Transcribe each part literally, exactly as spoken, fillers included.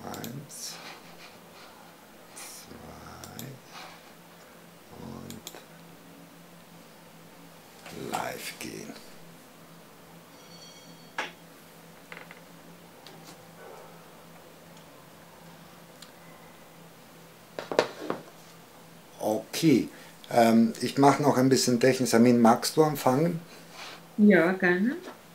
Eins, zwei und live gehen. Okay, ähm, ich mache noch ein bisschen technisch. Samin, magst du anfangen? Ja, gerne.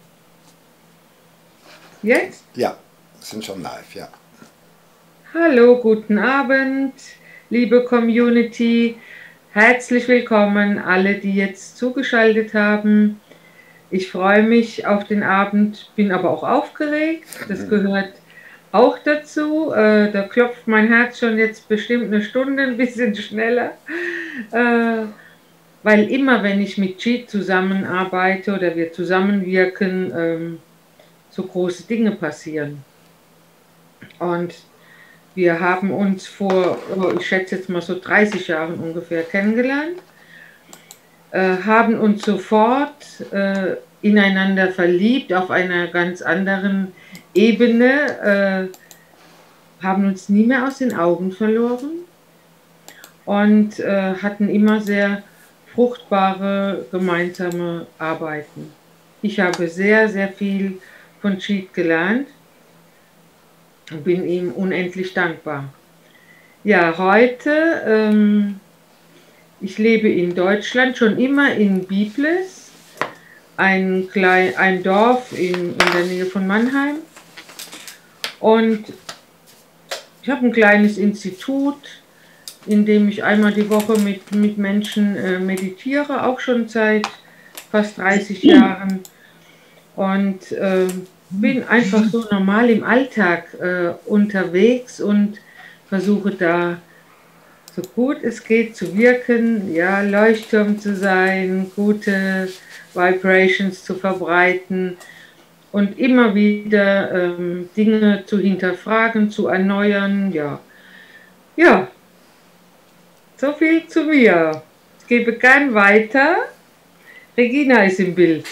Jetzt? Ja, sind schon live, ja. Hallo, guten Abend, liebe Community. Herzlich willkommen alle, die jetzt zugeschaltet haben. Ich freue mich auf den Abend, bin aber auch aufgeregt. Das gehört auch dazu. Äh, da klopft mein Herz schon jetzt bestimmt eine Stunde, ein bisschen schneller. Äh, weil immer, wenn ich mit Jeet zusammenarbeite oder wir zusammenwirken, ähm, so große Dinge passieren. Und wir haben uns vor, oh, ich schätze jetzt mal so dreißig Jahren ungefähr kennengelernt, äh, haben uns sofort äh, ineinander verliebt auf einer ganz anderen Ebene, äh, haben uns nie mehr aus den Augen verloren und äh, hatten immer sehr fruchtbare gemeinsame Arbeiten. Ich habe sehr, sehr viel von Jeet gelernt und bin ihm unendlich dankbar. Ja, heute, ähm, ich lebe in Deutschland, schon immer in Biblis, ein, klein, ein Dorf in, in der Nähe von Mannheim. Und ich habe ein kleines Institut, in dem ich einmal die Woche mit, mit Menschen äh, meditiere, auch schon seit fast dreißig Jahren. Und äh, bin einfach so normal im Alltag äh, unterwegs und versuche da so gut es geht zu wirken, ja, Leuchtturm zu sein, gute Vibrations zu verbreiten und immer wieder ähm, Dinge zu hinterfragen, zu erneuern, ja. Ja, so viel zu mir. Ich gebe gern weiter. Regina ist im Bild.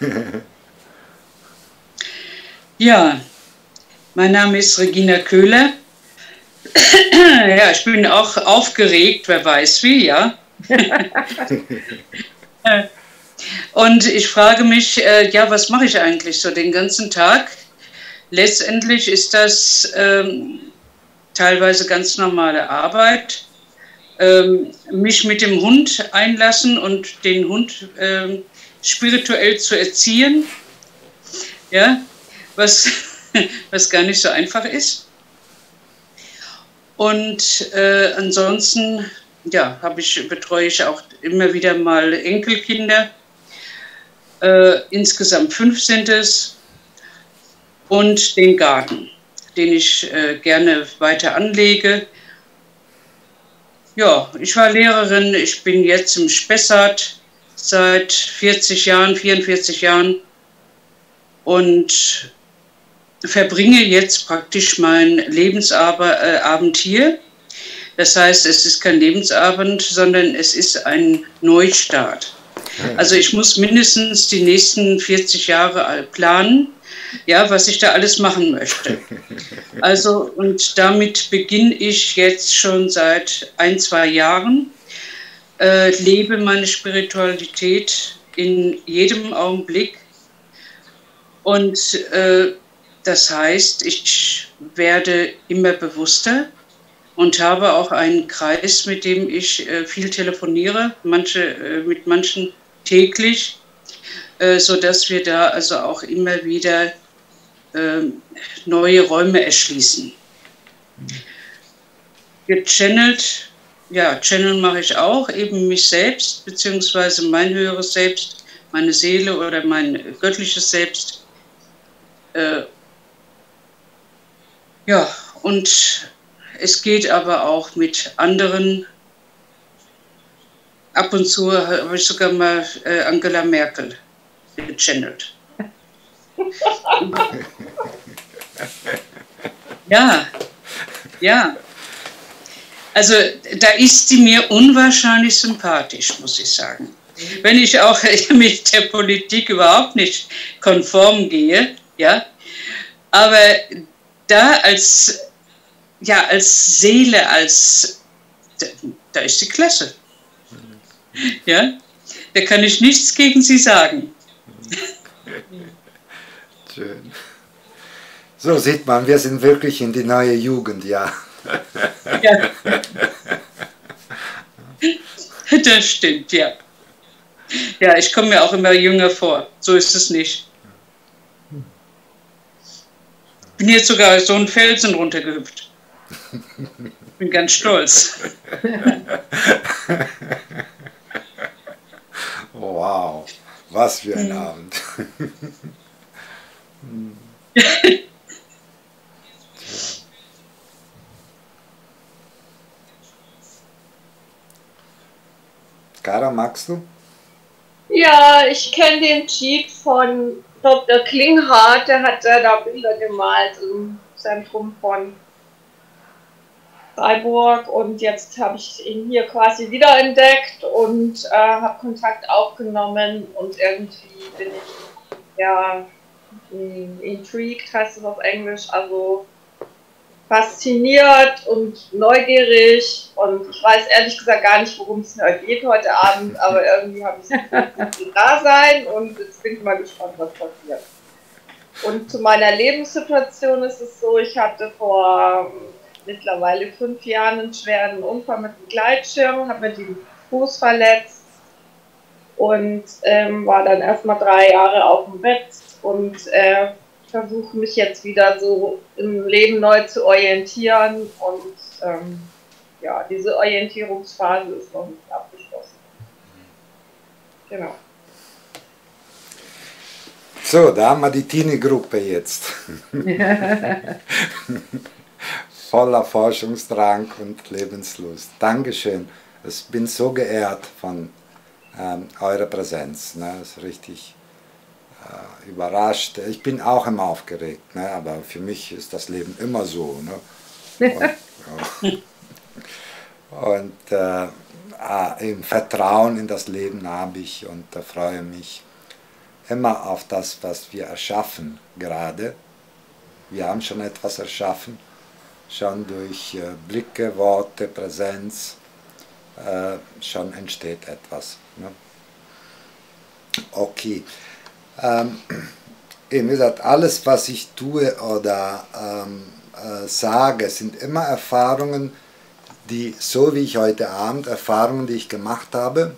Ja, mein Name ist Regina Köhler. Ja, ich bin auch aufgeregt, wer weiß wie, ja. Und ich frage mich, äh, ja, was mache ich eigentlich so den ganzen Tag? Letztendlich ist das ähm, teilweise ganz normale Arbeit. Ähm, mich mit dem Hund einlassen und den Hund ähm, spirituell zu erziehen, ja, was, was gar nicht so einfach ist. Und äh, ansonsten, ja, habe ich, betreue ich auch immer wieder mal Enkelkinder. Äh, insgesamt fünf sind es. Und den Garten, den ich äh, gerne weiter anlege. Ja, ich war Lehrerin, ich bin jetzt im Spessart seit vierzig Jahren, vierundvierzig Jahren und verbringe jetzt praktisch mein Lebensabend hier. Das heißt, es ist kein Lebensabend, sondern es ist ein Neustart. Also ich muss mindestens die nächsten vierzig Jahre planen, ja, was ich da alles machen möchte. Also, und damit beginne ich jetzt schon seit ein, zwei Jahren, äh, lebe meine Spiritualität in jedem Augenblick und äh, das heißt, ich werde immer bewusster und habe auch einen Kreis, mit dem ich äh, viel telefoniere, manche, äh, mit manchen täglich, äh, sodass wir da also auch immer wieder äh, neue Räume erschließen. Gechannelt, ja, Channeln mache ich auch, eben mich selbst, beziehungsweise mein höheres Selbst, meine Seele oder mein göttliches Selbst. Äh, Ja, und es geht aber auch mit anderen. Ab und zu habe ich sogar mal äh, Angela Merkel gechannelt. Ja, ja. Also da ist sie mir unwahrscheinlich sympathisch, muss ich sagen. Wenn ich auch mit der Politik überhaupt nicht konform gehe, ja. Aber da als ja, als Seele, als, da, da ist sie klasse. Ja, da kann ich nichts gegen sie sagen. Schön. So sieht man, wir sind wirklich in die neue Jugend, ja. Ja. Das stimmt, ja. Ja, ich komme mir auch immer jünger vor. So ist es nicht. Ich bin jetzt sogar so einen Felsen runtergehüpft. Bin ganz stolz. Wow, was für ein Abend. Kara, magst du? Ja, ich kenne den Jeep von Doktor Klinghardt, der hat da Bilder gemalt im Zentrum von Freiburg und jetzt habe ich ihn hier quasi wiederentdeckt und äh, habe Kontakt aufgenommen und irgendwie bin ich ja intrigued, heißt es auf Englisch, also fasziniert und neugierig und ich weiß ehrlich gesagt gar nicht, worum es mir geht heute Abend, aber irgendwie habe ich es da sein und jetzt bin ich mal gespannt, was passiert. Und zu meiner Lebenssituation ist es so, ich hatte vor mittlerweile fünf Jahren einen schweren Unfall mit dem Gleitschirm, habe mir den Fuß verletzt und ähm, war dann erstmal drei Jahre auf dem Bett und äh, versuche mich jetzt wieder so im Leben neu zu orientieren und ähm, ja, diese Orientierungsphase ist noch nicht abgeschlossen. Genau. So, da haben wir die Teenie-Gruppe jetzt. Voller Forschungsdrang und Lebenslust. Dankeschön. Ich bin so geehrt von ähm, eurer Präsenz. Ne? Das ist richtig äh, überrascht. Ich bin auch immer aufgeregt, ne? Aber für mich ist das Leben immer so. Ne? Und, ja. und äh, ah, im Vertrauen in das Leben habe ich und da freue mich immer auf das, was wir erschaffen gerade. Wir haben schon etwas erschaffen, schon durch äh, Blicke, Worte, Präsenz, äh, schon entsteht etwas. Ne? Okay. Ähm, wie gesagt, alles, was ich tue oder ähm, äh, sage, sind immer Erfahrungen, die, so wie ich heute Abend, Erfahrungen, die ich gemacht habe,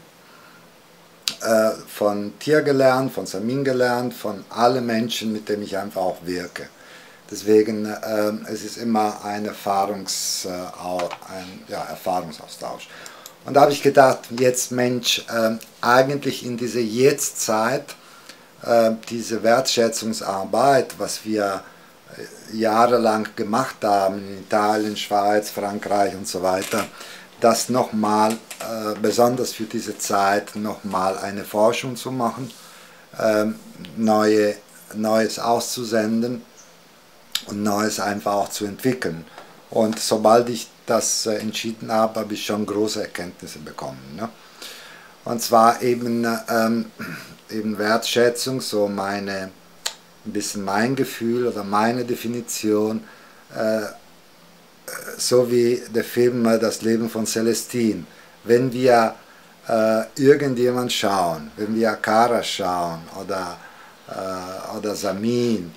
äh, von Tier gelernt, von Samin gelernt, von allen Menschen, mit denen ich einfach auch wirke. Deswegen äh, es ist immer ein, Erfahrungs, äh, ein ja, Erfahrungsaustausch. Und da habe ich gedacht, jetzt Mensch, äh, eigentlich in dieser Jetztzeit, äh, diese Wertschätzungsarbeit, was wir äh, jahrelang gemacht haben, in Italien, Schweiz, Frankreich und so weiter, das nochmal, äh, besonders für diese Zeit, nochmal eine Forschung zu machen, äh, neue, Neues auszusenden und Neues einfach auch zu entwickeln. Und sobald ich das äh, entschieden habe, habe ich schon große Erkenntnisse bekommen. Ne? Und zwar eben, ähm, eben Wertschätzung, so meine, ein bisschen mein Gefühl oder meine Definition, äh, so wie der Film Das Leben von Celestine. Wenn wir äh, irgendjemand schauen, wenn wir Kara schauen oder, äh, oder Samin,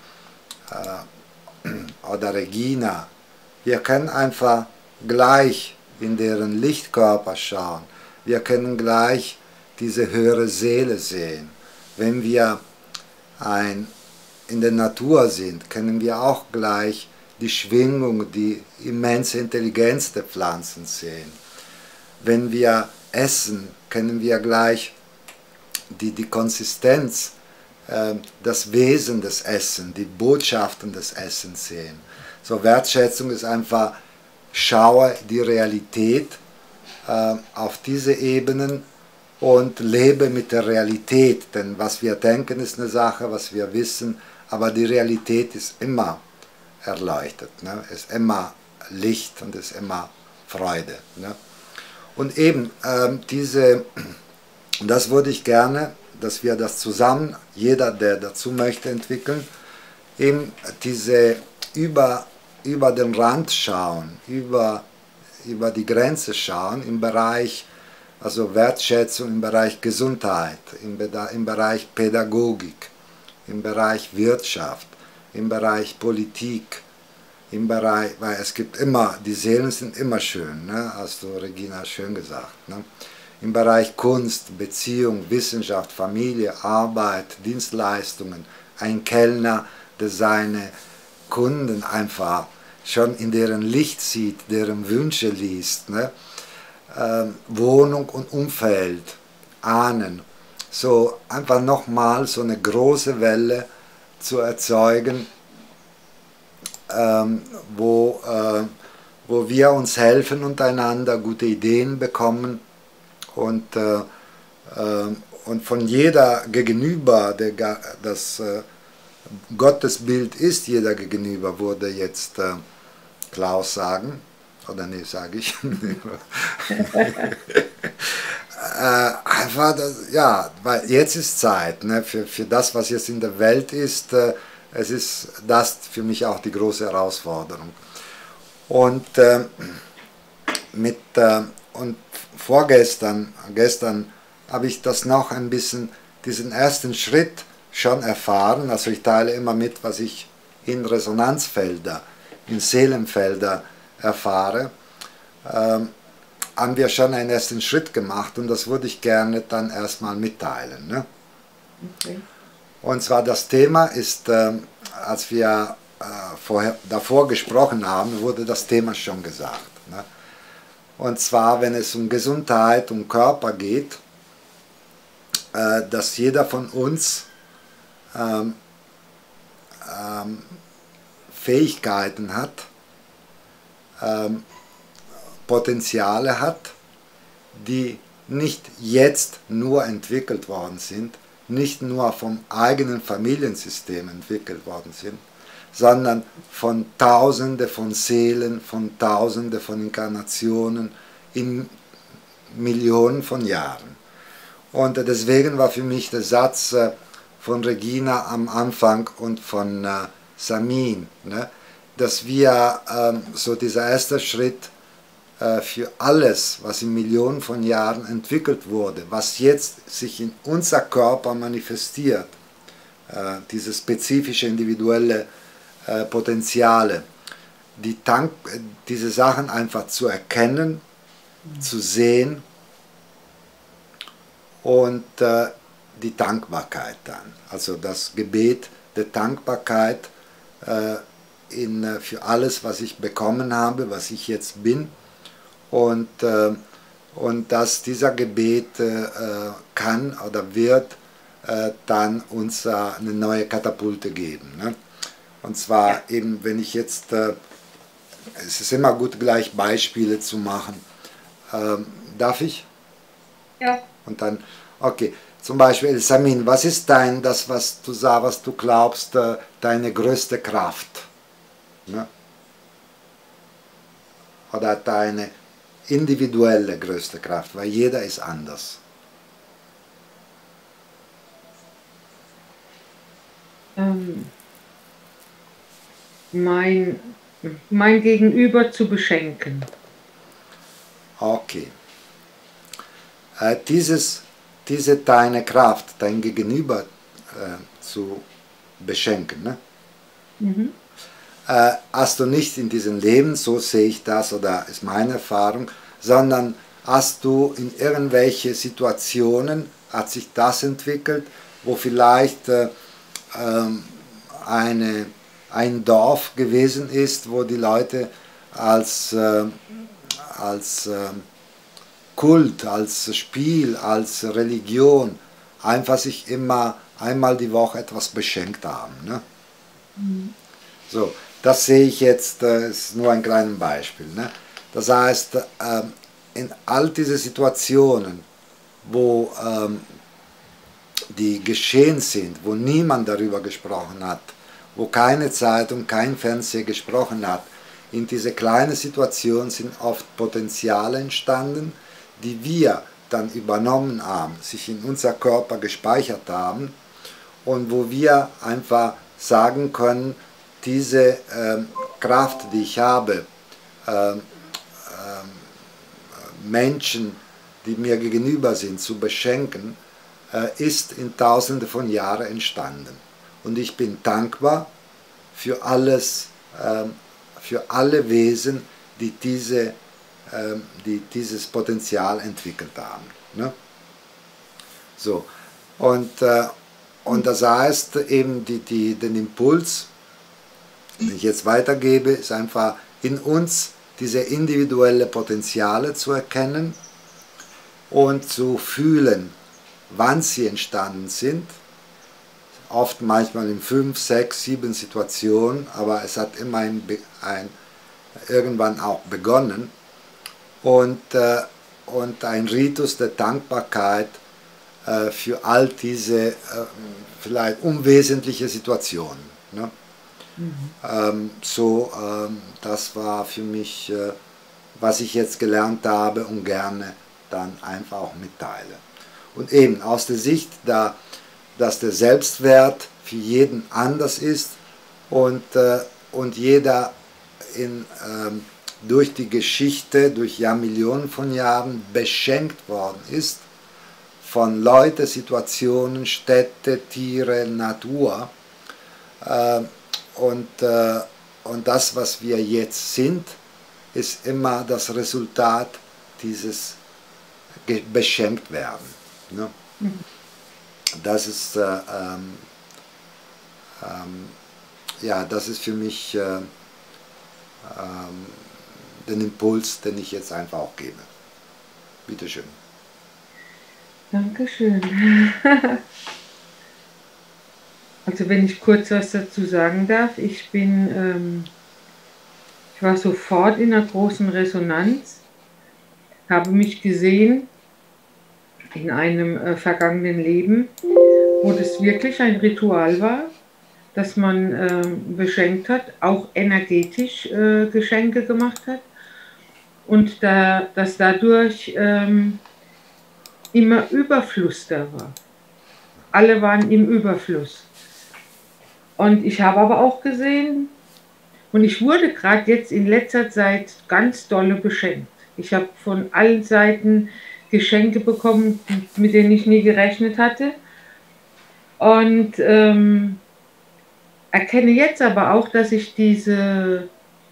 äh, oder Regina, wir können einfach gleich in deren Lichtkörper schauen. Wir können gleich diese höhere Seele sehen. Wenn wir ein, in der Natur sind, können wir auch gleich die Schwingung, die immense Intelligenz der Pflanzen sehen. Wenn wir essen, können wir gleich die, die Konsistenz, das Wesen des Essens, die Botschaften des Essens sehen. So, Wertschätzung ist einfach, schaue die Realität äh, auf diese Ebenen und lebe mit der Realität, denn was wir denken ist eine Sache, was wir wissen, aber die Realität ist immer erleuchtet, ne? Ist immer Licht und ist immer Freude. Ne? Und eben ähm, diese, das würde ich gerne, dass wir das zusammen, jeder, der dazu möchte, entwickeln, eben diese über über den Rand schauen, über, über die Grenze schauen im Bereich, also Wertschätzung im Bereich Gesundheit, im, im Bereich Pädagogik, im Bereich Wirtschaft, im Bereich Politik, im Bereich, weil es gibt immer, die Seelen sind immer schön, ne? Hast du, Regina, schön gesagt. Ne? Im Bereich Kunst, Beziehung, Wissenschaft, Familie, Arbeit, Dienstleistungen, ein Kellner, der seine Kunden einfach schon in deren Licht sieht, deren Wünsche liest, ne? ähm, Wohnung und Umfeld, Ahnen, so einfach nochmal so eine große Welle zu erzeugen, ähm, wo, äh, wo wir uns helfen untereinander, gute Ideen bekommen und, äh, äh, und von jeder gegenüber, der, das äh, Gottesbild ist jeder gegenüber, würde jetzt äh, Klaus sagen, oder nee, sage ich. äh, einfach, das, ja, weil jetzt ist Zeit, ne, für, für das, was jetzt in der Welt ist, äh, es ist das für mich auch die große Herausforderung. Und, äh, mit, äh, und vorgestern, gestern habe ich das noch ein bisschen, diesen ersten Schritt schon erfahren, also ich teile immer mit, was ich in Resonanzfelder, in Seelenfelder erfahre, ähm, haben wir schon einen ersten Schritt gemacht und das würde ich gerne dann erstmal mitteilen. Ne? Okay. Und zwar das Thema ist, äh, als wir äh, vorher, davor gesprochen haben, wurde das Thema schon gesagt. Ne? Und zwar, wenn es um Gesundheit, um Körper geht, äh, dass jeder von uns ähm, ähm, Fähigkeiten hat, ähm, Potenziale hat, die nicht jetzt nur entwickelt worden sind, nicht nur vom eigenen Familiensystem entwickelt worden sind, sondern von Tausenden von Seelen, von Tausenden von Inkarnationen in Millionen von Jahren. Und deswegen war für mich der Satz von Regina am Anfang und von äh, Samin, ne, dass wir ähm, so dieser erste Schritt äh, für alles, was in Millionen von Jahren entwickelt wurde, was jetzt sich in unser Körper manifestiert, äh, diese spezifische individuelle äh, Potenziale, die Tank, diese Sachen einfach zu erkennen, mhm. zu sehen und äh, die Dankbarkeit dann, also das Gebet der Dankbarkeit äh, in, äh, für alles, was ich bekommen habe, was ich jetzt bin und, äh, und dass dieser Gebet äh, kann oder wird äh, dann uns äh, eine neue Katapulte geben. Ne? Und zwar ja. eben, wenn ich jetzt, äh, es ist immer gut, gleich Beispiele zu machen. Ähm, darf ich? Ja. Und dann, okay. Zum Beispiel, Samin, was ist dein, das, was du sagst, was du glaubst, deine größte Kraft? Ne? Oder deine individuelle größte Kraft, weil jeder ist anders. Ähm, mein, mein Gegenüber zu beschenken. Okay. Äh, dieses diese deine Kraft, dein Gegenüber äh, zu beschenken. Ne? Mhm. Äh, hast du nicht in diesem Leben, so sehe ich das oder ist meine Erfahrung, sondern hast du in irgendwelche Situationen, hat sich das entwickelt, wo vielleicht äh, ähm, eine, ein Dorf gewesen ist, wo die Leute als, äh, als äh, Kult, als Spiel, als Religion einfach sich immer einmal die Woche etwas beschenkt haben. Ne? Mhm. So, das sehe ich jetzt, das ist nur ein kleines Beispiel. Ne? Das heißt, in all diese Situationen, wo ähm, die geschehen sind, wo niemand darüber gesprochen hat, wo keine Zeitung, kein Fernseher gesprochen hat, in diese kleinen Situationen sind oft Potenziale entstanden, die wir dann übernommen haben, sich in unser Körper gespeichert haben und wo wir einfach sagen können, diese äh, Kraft, die ich habe, äh, äh, Menschen, die mir gegenüber sind, zu beschenken, äh, ist in Tausende von Jahren entstanden. Und ich bin dankbar für alles, äh, für alle Wesen, die, diese, äh, die dieses Potenzial entwickelt haben. Ne? So. Und, äh, und das heißt eben, die, die, den Impuls, den ich jetzt weitergebe, ist einfach in uns diese individuellen Potenziale zu erkennen und zu fühlen, wann sie entstanden sind. Oft manchmal in fünf, sechs, sieben Situationen, aber es hat immer ein, ein, irgendwann auch begonnen. Und, äh, und ein Ritus der Dankbarkeit äh, für all diese äh, vielleicht unwesentliche Situationen. Ne? Mhm. Ähm, so, ähm, das war für mich, äh, was ich jetzt gelernt habe und gerne dann einfach auch mitteile. Und eben aus der Sicht, da, dass der Selbstwert für jeden anders ist und, äh, und jeder in, ähm, durch die Geschichte, durch Jahrmillionen von Jahren beschenkt worden ist von Leuten, Situationen, Städte, Tiere, Natur. Äh, und, äh, und das, was wir jetzt sind, ist immer das Resultat dieses beschenkt werden. Ne? Mhm. Das ist, äh, ähm, ähm, ja, das ist für mich äh, ähm, den Impuls, den ich jetzt einfach auch gebe. Bitte schön. Dankeschön. Also wenn ich kurz was dazu sagen darf, ich bin, ähm, ich war sofort in einer großen Resonanz, habe mich gesehen in einem äh, vergangenen Leben, wo das wirklich ein Ritual war, dass man äh, beschenkt hat, auch energetisch äh, Geschenke gemacht hat und da, dass dadurch ähm, immer Überfluss da war. Alle waren im Überfluss. Und ich habe aber auch gesehen, und ich wurde gerade jetzt in letzter Zeit ganz dolle beschenkt. Ich habe von allen Seiten Geschenke bekommen, mit denen ich nie gerechnet hatte. Und ähm, erkenne jetzt aber auch, dass ich diese,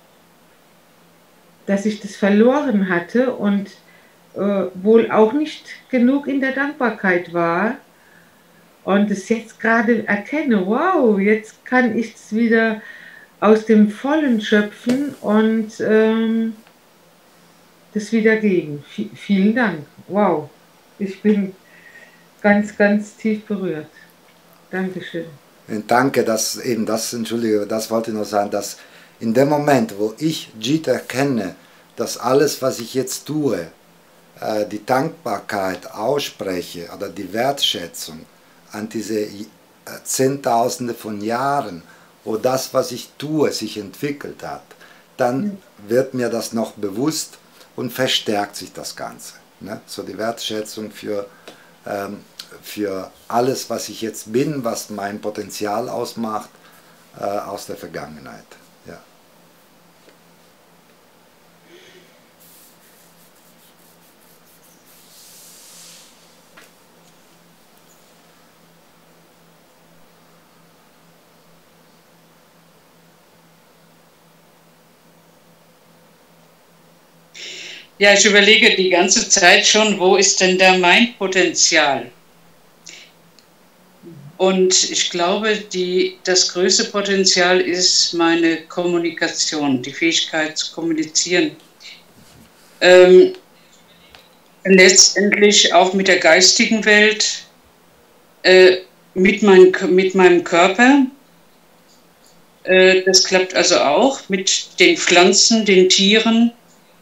dass ich das verloren hatte und äh, wohl auch nicht genug in der Dankbarkeit war. Und es jetzt gerade erkenne, wow, jetzt kann ich es wieder aus dem Vollen schöpfen und ähm, das wieder geben. V vielen Dank. Wow, ich bin ganz, ganz tief berührt. Dankeschön. Danke, dass eben das, entschuldige, das wollte ich noch sagen, dass in dem Moment, wo ich Jit erkenne, dass alles, was ich jetzt tue, äh, die Dankbarkeit ausspreche oder die Wertschätzung an diese äh, Zehntausende von Jahren, wo das, was ich tue, sich entwickelt hat, dann mhm. wird mir das noch bewusst und verstärkt sich das Ganze. Ne? So die Wertschätzung für, ähm, für alles, was ich jetzt bin, was mein Potenzial ausmacht, äh, aus der Vergangenheit. Ja. Ja, ich überlege die ganze Zeit schon, wo ist denn da mein Potenzial? Und ich glaube, die, das größte Potenzial ist meine Kommunikation, die Fähigkeit zu kommunizieren. Ähm, letztendlich auch mit der geistigen Welt, äh, mit, mein, mit meinem Körper. Äh, das klappt also auch mit den Pflanzen, den Tieren.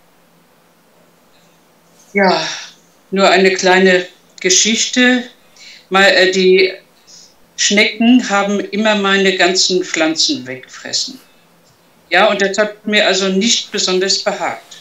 Ja, nur eine kleine Geschichte. Mal, äh, die Schnecken haben immer meine ganzen Pflanzen weggefressen. Ja, und das hat mir also nicht besonders behagt.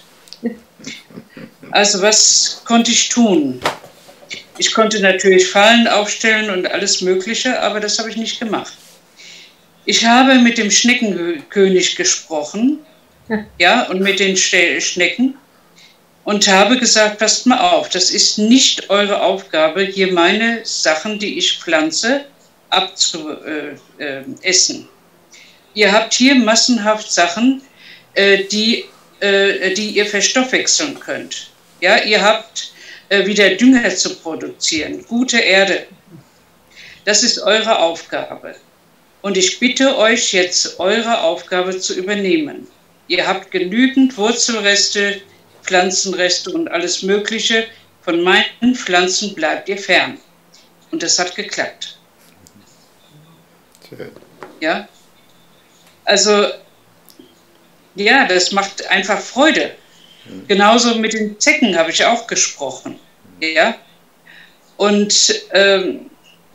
Also was konnte ich tun? Ich konnte natürlich Fallen aufstellen und alles Mögliche, aber das habe ich nicht gemacht. Ich habe mit dem Schneckenkönig gesprochen, ja, und mit den Schnecken und habe gesagt, passt mal auf, das ist nicht eure Aufgabe, hier meine Sachen, die ich pflanze, abzuessen. Äh, äh, ihr habt hier massenhaft Sachen, äh, die, äh, die ihr verstoffwechseln könnt. Ja, ihr habt äh, wieder Dünger zu produzieren, gute Erde. Das ist eure Aufgabe. Und ich bitte euch jetzt, eure Aufgabe zu übernehmen. Ihr habt genügend Wurzelreste, Pflanzenreste und alles Mögliche. Von meinen Pflanzen bleibt ihr fern. Und das hat geklappt. Schön. Ja? Also, ja, das macht einfach Freude. Mhm. Genauso mit den Zecken habe ich auch gesprochen. Ja? Und ähm,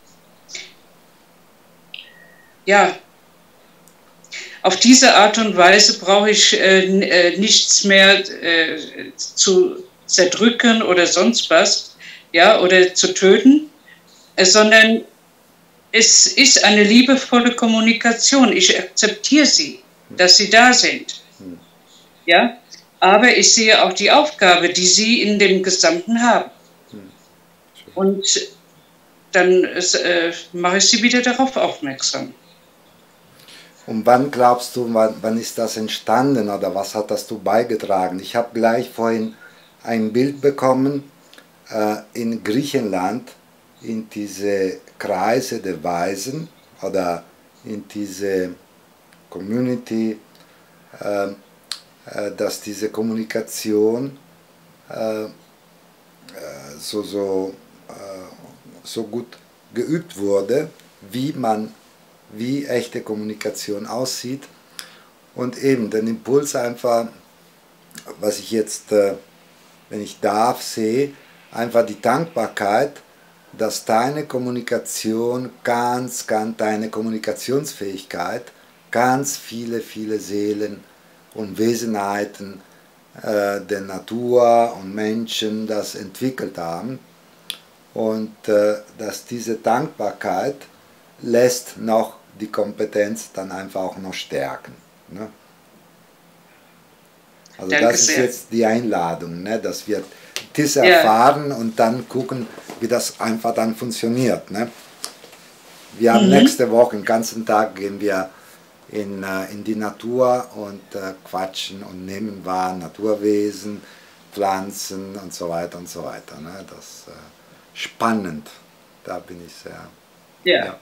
ja, auf diese Art und Weise brauche ich äh, nichts mehr äh, zu zerdrücken oder sonst was, ja, oder zu töten, äh, sondern es ist eine liebevolle Kommunikation. Ich akzeptiere sie, dass sie da sind, ja, aber ich sehe auch die Aufgabe, die sie in dem Gesamten haben. Und dann äh, mache ich sie wieder darauf aufmerksam. Und wann glaubst du, wann, wann ist das entstanden oder was hat das du beigetragen? Ich habe gleich vorhin ein Bild bekommen äh, in Griechenland, in diese Kreise der Weisen oder in diese Community, äh, äh, dass diese Kommunikation äh, äh, so, so, äh, so gut geübt wurde, wie man wie echte Kommunikation aussieht und eben den Impuls einfach, was ich jetzt, äh, wenn ich darf, sehe, einfach die Dankbarkeit, dass deine Kommunikation ganz, ganz, deine Kommunikationsfähigkeit ganz viele, viele Seelen und Wesenheiten äh, der Natur und Menschen das entwickelt haben und äh, dass diese Dankbarkeit lässt noch die Kompetenz dann einfach auch noch stärken. Ne? Also Danke das ist sehr. jetzt die Einladung, ne? Dass wir das Ja. erfahren und dann gucken, wie das einfach dann funktioniert. Ne? Wir haben Mhm. nächste Woche, den ganzen Tag gehen wir in, äh, in die Natur und äh, quatschen und nehmen wahr Naturwesen, Pflanzen und so weiter und so weiter. Ne? Das ist äh, spannend, da bin ich sehr... Ja.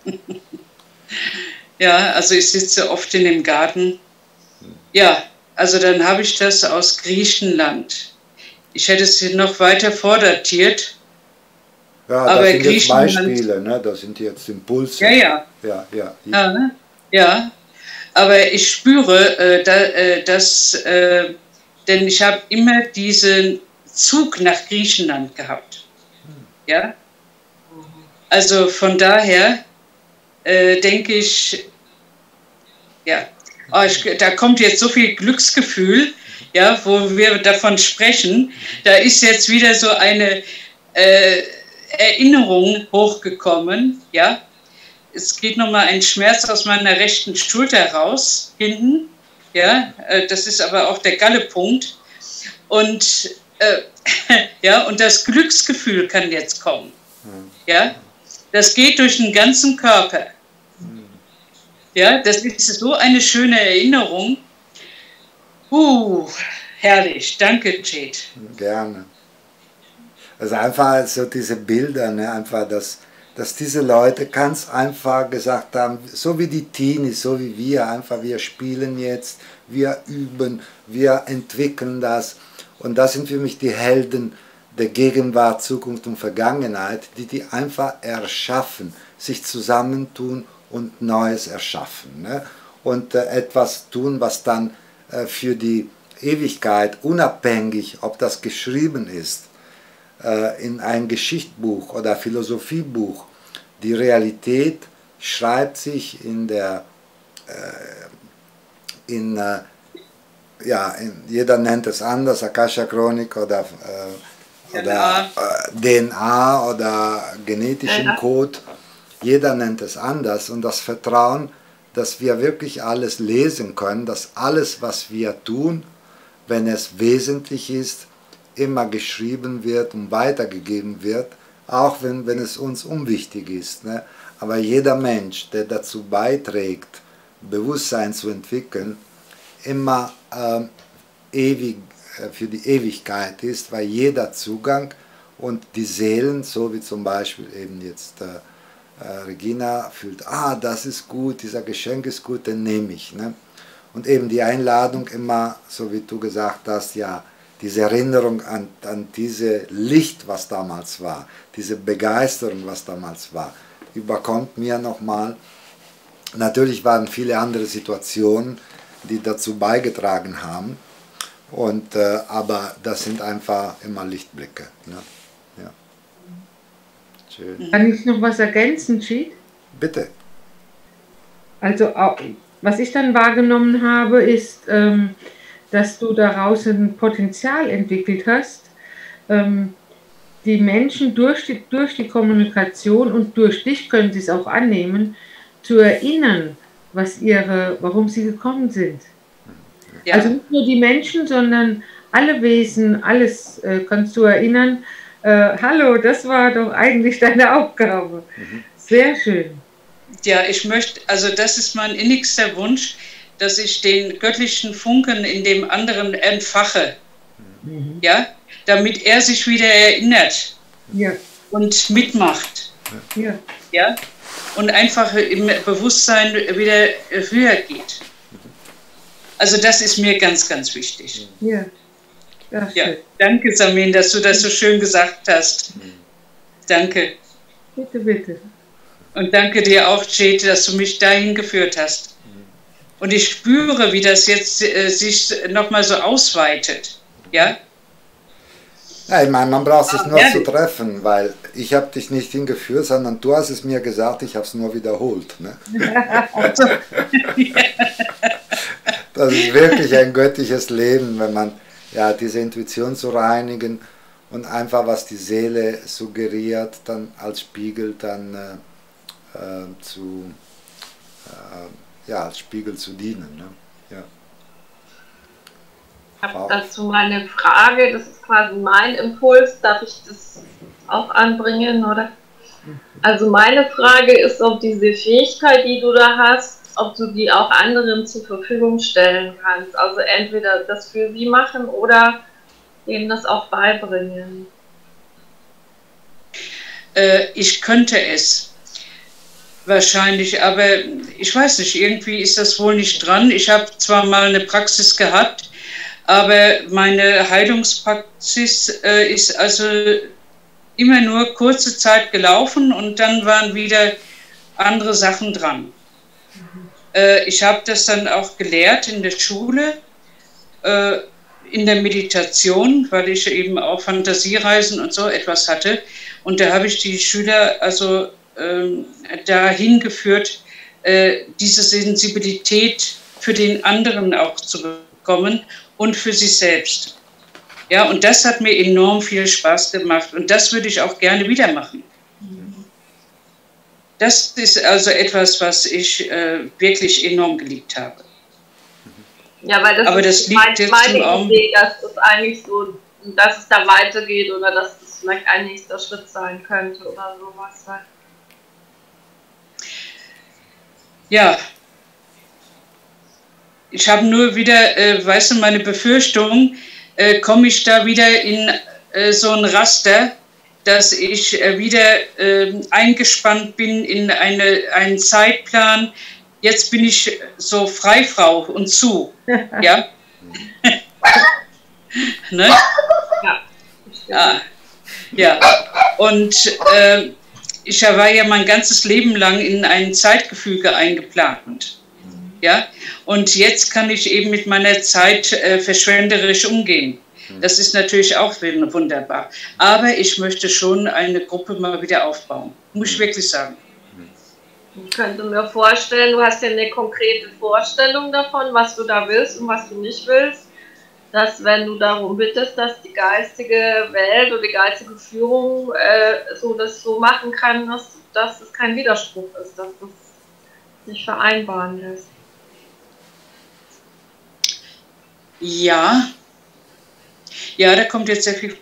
Ja, also ich sitze oft in dem Garten. Ja, also dann habe ich das aus Griechenland. Ich hätte es noch weiter vordatiert. Ja, aber das sind jetzt Griechenland, Beispiele, ne? Das sind jetzt Impulse. Ja, ja. Ja, ja. Ja, ne? Ja. Aber ich spüre, äh, da, äh, dass, äh, denn ich habe immer diesen Zug nach Griechenland gehabt. Ja. Also von daher äh, denke ich, ja, oh, ich, da kommt jetzt so viel Glücksgefühl, ja, wo wir davon sprechen. Da ist jetzt wieder so eine äh, Erinnerung hochgekommen, ja. Es geht nochmal ein Schmerz aus meiner rechten Schulter raus, hinten, ja. Äh, das ist aber auch der Gallepunkt. Und, äh, ja, und das Glücksgefühl kann jetzt kommen, ja. Das geht durch den ganzen Körper. Ja, das ist so eine schöne Erinnerung. Uh, herrlich. Danke, Jade. Gerne. Also einfach so diese Bilder, ne? Einfach, dass, dass diese Leute ganz einfach gesagt haben, so wie die Teenies, so wie wir, einfach wir spielen jetzt, wir üben, wir entwickeln das. Und das sind für mich die Helden der Gegenwart, Zukunft und Vergangenheit, die die einfach erschaffen, sich zusammentun und Neues erschaffen. Ne? Und äh, etwas tun, was dann äh, für die Ewigkeit, unabhängig, ob das geschrieben ist, äh, in ein Geschichtsbuch oder Philosophiebuch, die Realität schreibt sich in der, äh, in, äh, ja, in, jeder nennt es anders, Akasha-Chronik oder äh, oder äh, D N A oder genetischen Ja. Code, jeder nennt es anders und das Vertrauen dass wir wirklich alles lesen können, dass alles, was wir tun, wenn es wesentlich ist, immer geschrieben wird und weitergegeben wird, auch wenn, wenn es uns unwichtig ist. Ne? Aber jeder Mensch, der dazu beiträgt, Bewusstsein zu entwickeln, immer ähm, ewig, äh, für die Ewigkeit ist, weil jeder Zugang und die Seelen, so wie zum Beispiel eben jetzt äh, äh, Regina fühlt, ah, das ist gut, dieser Geschenk ist gut, den nehme ich. Ne? Und eben die Einladung immer, so wie du gesagt hast, ja, diese Erinnerung an, an diese Licht, was damals war, diese Begeisterung, was damals war, überkommt mir nochmal. Natürlich waren viele andere Situationen, die dazu beigetragen haben, und, äh, aber das sind einfach immer Lichtblicke. Ne? Ja. Schön. Kann ich noch was ergänzen, Schied? Bitte. Also, was ich dann wahrgenommen habe, ist, ähm, dass du daraus ein Potenzial entwickelt hast, ähm, die Menschen durch die, durch die Kommunikation und durch dich können sie es auch annehmen, zu erinnern, was ihre, warum sie gekommen sind. Ja. Also nicht nur die Menschen, sondern alle Wesen, alles äh, kannst du erinnern. Äh, hallo, das war doch eigentlich deine Aufgabe. Mhm. Sehr schön. Ja, ich möchte, also das ist mein innigster Wunsch, dass ich den göttlichen Funken in dem anderen entfache, mhm. ja, damit er sich wieder erinnert, ja, und mitmacht, ja, ja, und einfach im Bewusstsein wieder höher geht. Also das ist mir ganz, ganz wichtig. Ja, ja, danke, Samin, dass du das so schön gesagt hast. Danke. Bitte, bitte. Und danke dir auch, Jade, dass du mich dahin geführt hast. Und ich spüre, wie das jetzt äh, sich nochmal so ausweitet. Ja? Ja, ich meine, man braucht sich ah, nur ja. zu treffen, weil ich habe dich nicht hingeführt, sondern du hast es mir gesagt, ich habe es nur wiederholt. Ne? Das ist wirklich ein göttliches Leben, wenn man ja, diese Intuition zu reinigen und einfach, was die Seele suggeriert, dann als Spiegel dann äh, äh, zu äh, ja, als Spiegel zu dienen. Ne? Ja. Ich habe dazu mal eine Frage, das ist quasi mein Impuls, darf ich das auch anbringen, oder? Also meine Frage ist, ob diese Fähigkeit, die du da hast, ob du die auch anderen zur Verfügung stellen kannst. Also entweder das für sie machen oder denen das auch beibringen. Äh, ich könnte es. Wahrscheinlich, aber ich weiß nicht, irgendwie ist das wohl nicht dran. Ich habe zwar mal eine Praxis gehabt, aber meine Heilungspraxis äh, ist also immer nur kurze Zeit gelaufen und dann waren wieder andere Sachen dran. Mhm. Äh, ich habe das dann auch gelehrt in der Schule, äh, in der Meditation, weil ich eben auch Fantasiereisen und so etwas hatte. Und da habe ich die Schüler also dahin geführt, äh, diese Sensibilität für den anderen auch zu bekommen und für sich selbst. Ja, und das hat mir enorm viel Spaß gemacht und das würde ich auch gerne wieder machen. Das ist also etwas, was ich äh, wirklich enorm geliebt habe. Ja, weil das Aber ist das liegt jetzt meine im Idee, dass das eigentlich so, dass es da weitergeht oder dass das vielleicht ein nächster Schritt sein könnte oder sowas. Ja, ich habe nur wieder, äh, weißt du, meine Befürchtung, äh, komme ich da wieder in äh, so ein Raster, dass ich äh, wieder äh, eingespannt bin in eine, einen Zeitplan. Jetzt bin ich so Freifrau und zu, ja? Ne? Ja. Ja, ja. Und äh, ich war ja mein ganzes Leben lang in ein Zeitgefüge eingeplant. Ja? Und jetzt kann ich eben mit meiner Zeit äh, verschwenderisch umgehen. Das ist natürlich auch wunderbar. Aber ich möchte schon eine Gruppe mal wieder aufbauen. Muss ich wirklich sagen. Ich könnte mir vorstellen, du hast ja eine konkrete Vorstellung davon, was du da willst und was du nicht willst. Dass wenn du darum bittest, dass die geistige Welt oder die geistige Führung äh, so das so machen kann, dass, dass es kein Widerspruch ist, dass das sich vereinbaren lässt. Ja. Ja, da kommt jetzt sehr viel.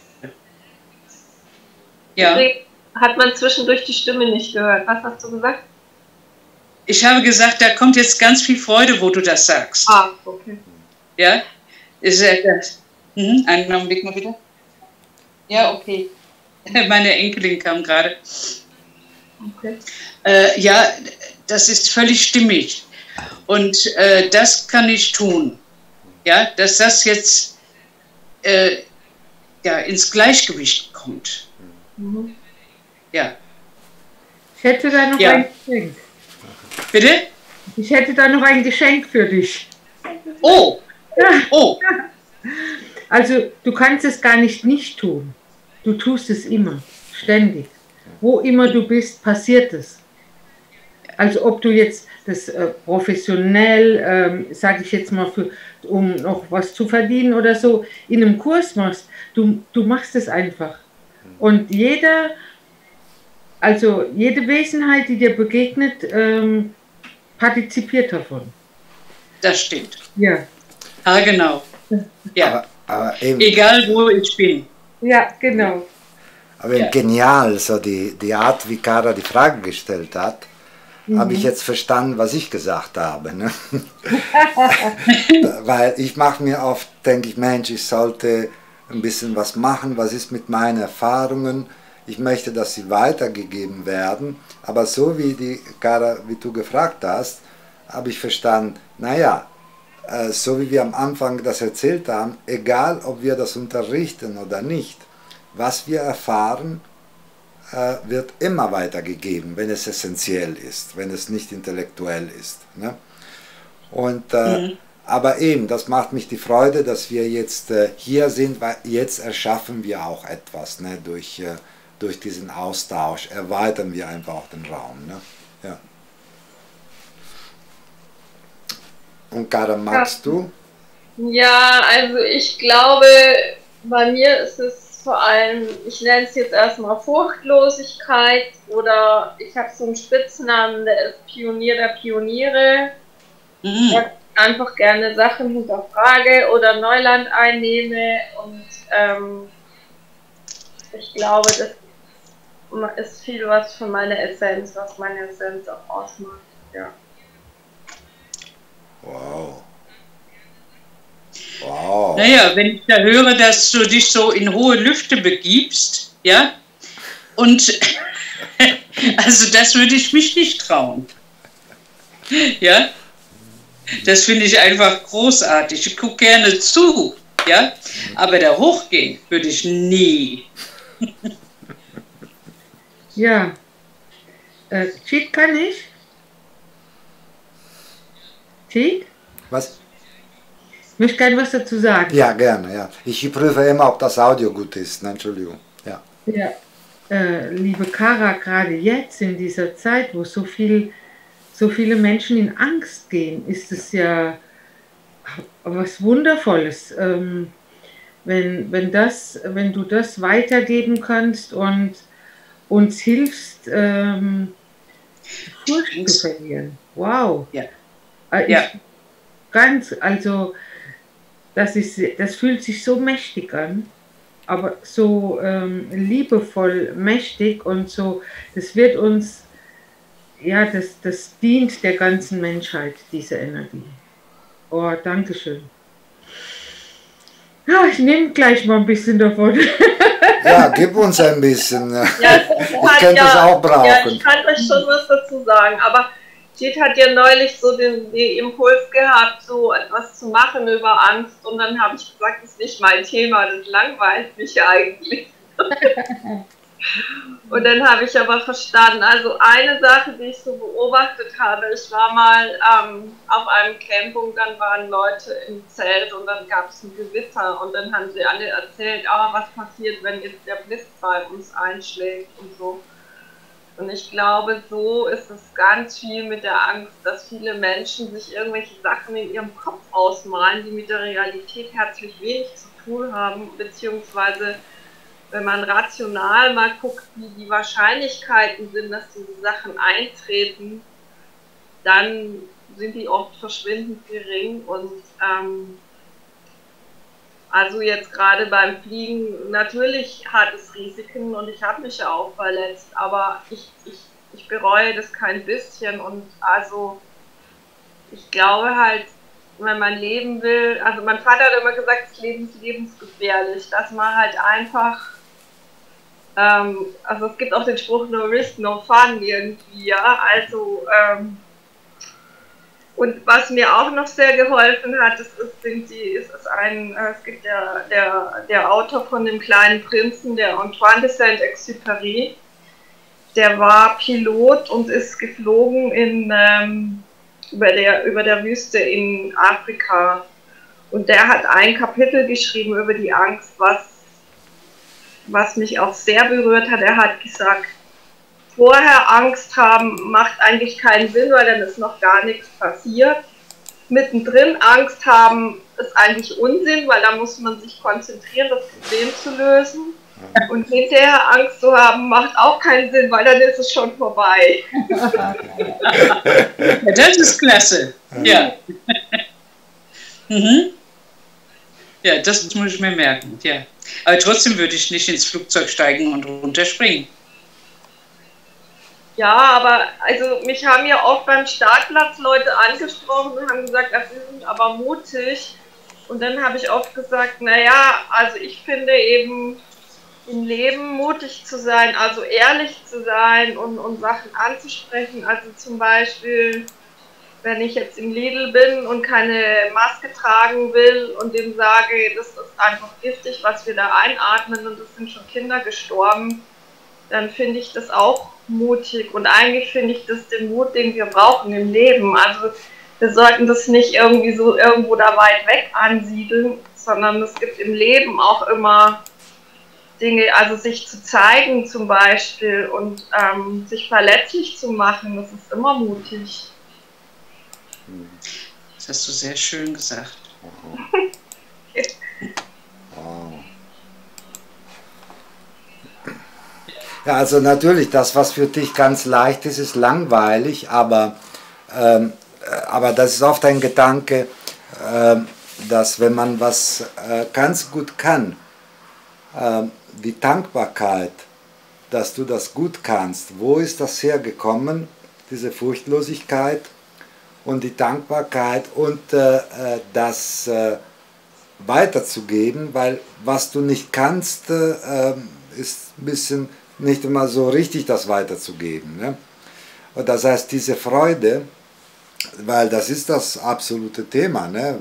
Ja. Deswegen hat man zwischendurch die Stimme nicht gehört. Was hast du gesagt? Ich habe gesagt, da kommt jetzt ganz viel Freude, wo du das sagst. Ah, okay. Ja? Ist ja das. Mhm. Einen Augenblick mal bitte. Ja, okay. Meine Enkelin kam gerade. Okay. Äh, ja, das ist völlig stimmig. Und äh, das kann ich tun. Ja, dass das jetzt äh, ja, ins Gleichgewicht kommt. Mhm. Ja. Ich hätte da noch Ja. ein Geschenk. Bitte? Ich hätte da noch ein Geschenk für dich. Oh! Oh! Also du kannst es gar nicht nicht tun. Du tust es immer, ständig. Wo immer du bist, passiert es. Also ob du jetzt das äh, professionell, ähm, sage ich jetzt mal, für, um noch was zu verdienen oder so, in einem Kurs machst, du, du machst es einfach. Und jeder, also jede Wesenheit, die dir begegnet, ähm, partizipiert davon. Das stimmt. Ja. Ah, genau. Ja. Aber, aber eben, Egal, wo ich bin. Ja, genau. aber eben Ja. genial, so die, die Art, wie Kara die Frage gestellt hat, Mhm. habe ich jetzt verstanden, was ich gesagt habe. Ne? Weil ich mache mir oft, denke ich, Mensch, ich sollte ein bisschen was machen, was ist mit meinen Erfahrungen, ich möchte, dass sie weitergegeben werden, aber so wie die Kara, wie du gefragt hast, habe ich verstanden, naja, äh, so wie wir am Anfang das erzählt haben, egal ob wir das unterrichten oder nicht, was wir erfahren, äh, wird immer weitergegeben, wenn es essentiell ist, wenn es nicht intellektuell ist. Ne? Und, äh, Mhm. Aber eben, das macht mich die Freude, dass wir jetzt äh, hier sind, weil jetzt erschaffen wir auch etwas, ne? durch, äh, durch diesen Austausch erweitern wir einfach auch den Raum. Ne? Ja. Und Kara, magst du? Ja, also ich glaube, bei mir ist es vor allem, ich nenne es jetzt erstmal Furchtlosigkeit oder ich habe so einen Spitznamen, der ist Pionier der Pioniere. Mhm. Ja, einfach gerne Sachen hinterfrage oder Neuland einnehme und ähm, ich glaube, das ist viel was von meiner Essenz, was meine Essenz auch ausmacht. Ja. Wow. Wow. Naja, wenn ich da höre, dass du dich so in hohe Lüfte begibst, ja, und also das würde ich mich nicht trauen. Ja, das finde ich einfach großartig. Ich gucke gerne zu, ja, aber da hochgehen würde ich nie. Ja. Äh, Cheat kann ich? Cheat? Was? Ich möchte gerne was dazu sagen. Ja, gerne. Ja. Ich prüfe immer, ob das Audio gut ist. Ne? Entschuldigung. Ja. Ja. Äh, liebe Kara, gerade jetzt in dieser Zeit, wo so viel, so viele Menschen in Angst gehen, ist es ja was Wundervolles, ähm, wenn, wenn, das, wenn du das weitergeben kannst und uns hilfst, ähm, die Furcht zu verlieren. Wow. Ja. Äh, ich, Ja. Ganz, also das, ist, das fühlt sich so mächtig an, aber so ähm, liebevoll mächtig und so, das wird uns, ja, das, das dient der ganzen Menschheit, diese Energie. Oh, danke schön. Ja, ich nehme gleich mal ein bisschen davon. Ja, gib uns ein bisschen. Ja, Ich könnte ja, es auch brauchen. Ja, ich kann euch schon was dazu sagen, aber Jit hat ja neulich so den, den Impuls gehabt, so etwas zu machen über Angst und dann habe ich gesagt, das ist nicht mein Thema, das langweilt mich eigentlich. Und dann habe ich aber verstanden, also eine Sache, die ich so beobachtet habe, ich war mal ähm, auf einem Camp und dann waren Leute im Zelt und dann gab es ein Gewitter und dann haben sie alle erzählt, oh, was passiert, wenn jetzt der Blitz bei uns einschlägt und so. Und ich glaube, so ist es ganz viel mit der Angst, dass viele Menschen sich irgendwelche Sachen in ihrem Kopf ausmalen, die mit der Realität herzlich wenig zu tun haben, beziehungsweise wenn man rational mal guckt, wie die Wahrscheinlichkeiten sind, dass diese Sachen eintreten, dann sind die oft verschwindend gering und ähm, also jetzt gerade beim Fliegen, natürlich hat es Risiken und ich habe mich ja auch verletzt, aber ich, ich, ich bereue das kein bisschen und also ich glaube halt, wenn man leben will, also mein Vater hat immer gesagt, das Leben ist lebensgefährlich, dass man halt einfach, ähm, also es gibt auch den Spruch, no risk, no fun irgendwie, ja, also ähm, und was mir auch noch sehr geholfen hat, das ist, sind die, ist, ist ein, es gibt der, der, der Autor von dem kleinen Prinzen, der Antoine de Saint-Exupéry, der war Pilot und ist geflogen in, ähm, über, der, über der Wüste in Afrika. Und der hat ein Kapitel geschrieben über die Angst, was, was mich auch sehr berührt hat. Er hat gesagt, vorher Angst haben macht eigentlich keinen Sinn, weil dann ist noch gar nichts passiert. Mittendrin Angst haben ist eigentlich Unsinn, weil da muss man sich konzentrieren, das Problem zu lösen. Und hinterher Angst zu haben macht auch keinen Sinn, weil dann ist es schon vorbei. Ja, das ist klasse. Ja. Mhm. Ja, das muss ich mir merken. Ja. Aber trotzdem würde ich nicht ins Flugzeug steigen und runterspringen. Ja, aber also mich haben ja oft beim Startplatz Leute angesprochen und haben gesagt, ach, sie sind aber mutig. Und dann habe ich oft gesagt, naja, also ich finde eben im Leben mutig zu sein, also ehrlich zu sein und, und Sachen anzusprechen. Also zum Beispiel, wenn ich jetzt im Lidl bin und keine Maske tragen will und dem sage, das ist einfach giftig, was wir da einatmen und es sind schon Kinder gestorben, dann finde ich das auch mutig. Und eigentlich finde ich das den Mut, den wir brauchen im Leben. Also wir sollten das nicht irgendwie so irgendwo da weit weg ansiedeln, sondern es gibt im Leben auch immer Dinge, also sich zu zeigen zum Beispiel und ähm, sich verletzlich zu machen, das ist immer mutig. Das hast du sehr schön gesagt. Okay. Wow. Ja, also natürlich, das, was für dich ganz leicht ist, ist langweilig, aber, ähm, aber das ist oft ein Gedanke, äh, dass wenn man was äh, ganz gut kann, äh, die Dankbarkeit, dass du das gut kannst, wo ist das hergekommen, diese Furchtlosigkeit und die Dankbarkeit und äh, das äh, weiterzugeben, weil was du nicht kannst, äh, ist ein bisschen nicht immer so richtig, das weiterzugeben. Ne? Und das heißt, diese Freude, weil das ist das absolute Thema, ne?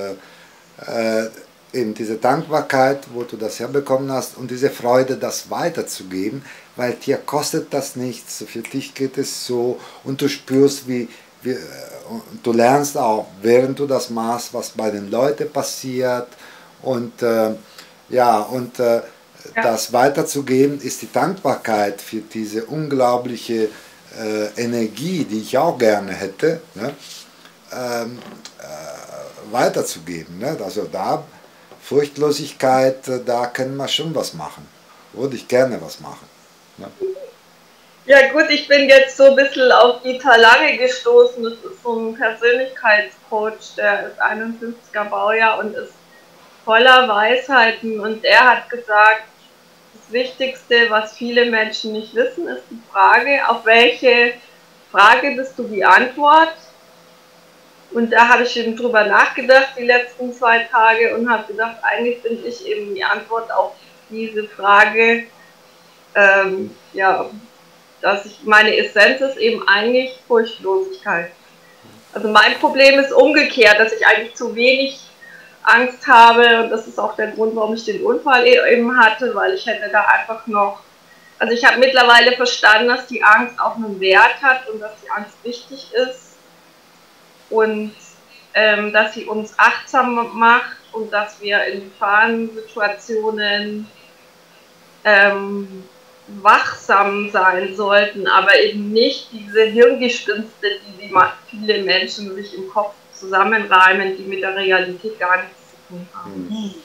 äh, äh, eben diese Dankbarkeit, wo du das herbekommen hast und diese Freude, das weiterzugeben, weil dir kostet das nichts, für dich geht es so und du spürst, wie, wie du lernst auch, während du das machst, was bei den Leuten passiert und äh, ja, und äh, ja. Das weiterzugeben ist die Dankbarkeit für diese unglaubliche äh, Energie, die ich auch gerne hätte, ne? ähm, äh, weiterzugeben. Ne? Also da Furchtlosigkeit, da können wir schon was machen. Würde ich gerne was machen. Ne? Ja gut, ich bin jetzt so ein bisschen auf Dieter Lange gestoßen. Das ist so ein Persönlichkeitscoach, der ist einundfünfziger Baujahr und ist voller Weisheiten. Und er hat gesagt, das Wichtigste, was viele Menschen nicht wissen, ist die Frage, auf welche Frage bist du die Antwort? Und da habe ich eben drüber nachgedacht die letzten zwei Tage und habe gedacht, eigentlich bin ich eben die Antwort auf diese Frage, ähm, ja, dass ich, meine Essenz ist eben eigentlich Furchtlosigkeit. Also mein Problem ist umgekehrt, dass ich eigentlich zu wenig Angst habe und das ist auch der Grund, warum ich den Unfall eben hatte, weil ich hätte da einfach noch, also ich habe mittlerweile verstanden, dass die Angst auch einen Wert hat und dass die Angst wichtig ist und ähm, dass sie uns achtsam macht und dass wir in Gefahrensituationen ähm, wachsam sein sollten, aber eben nicht diese Hirngespinste, die, die viele Menschen sich im Kopf zusammenreimen, die mit der Realität gar nichts zu tun haben.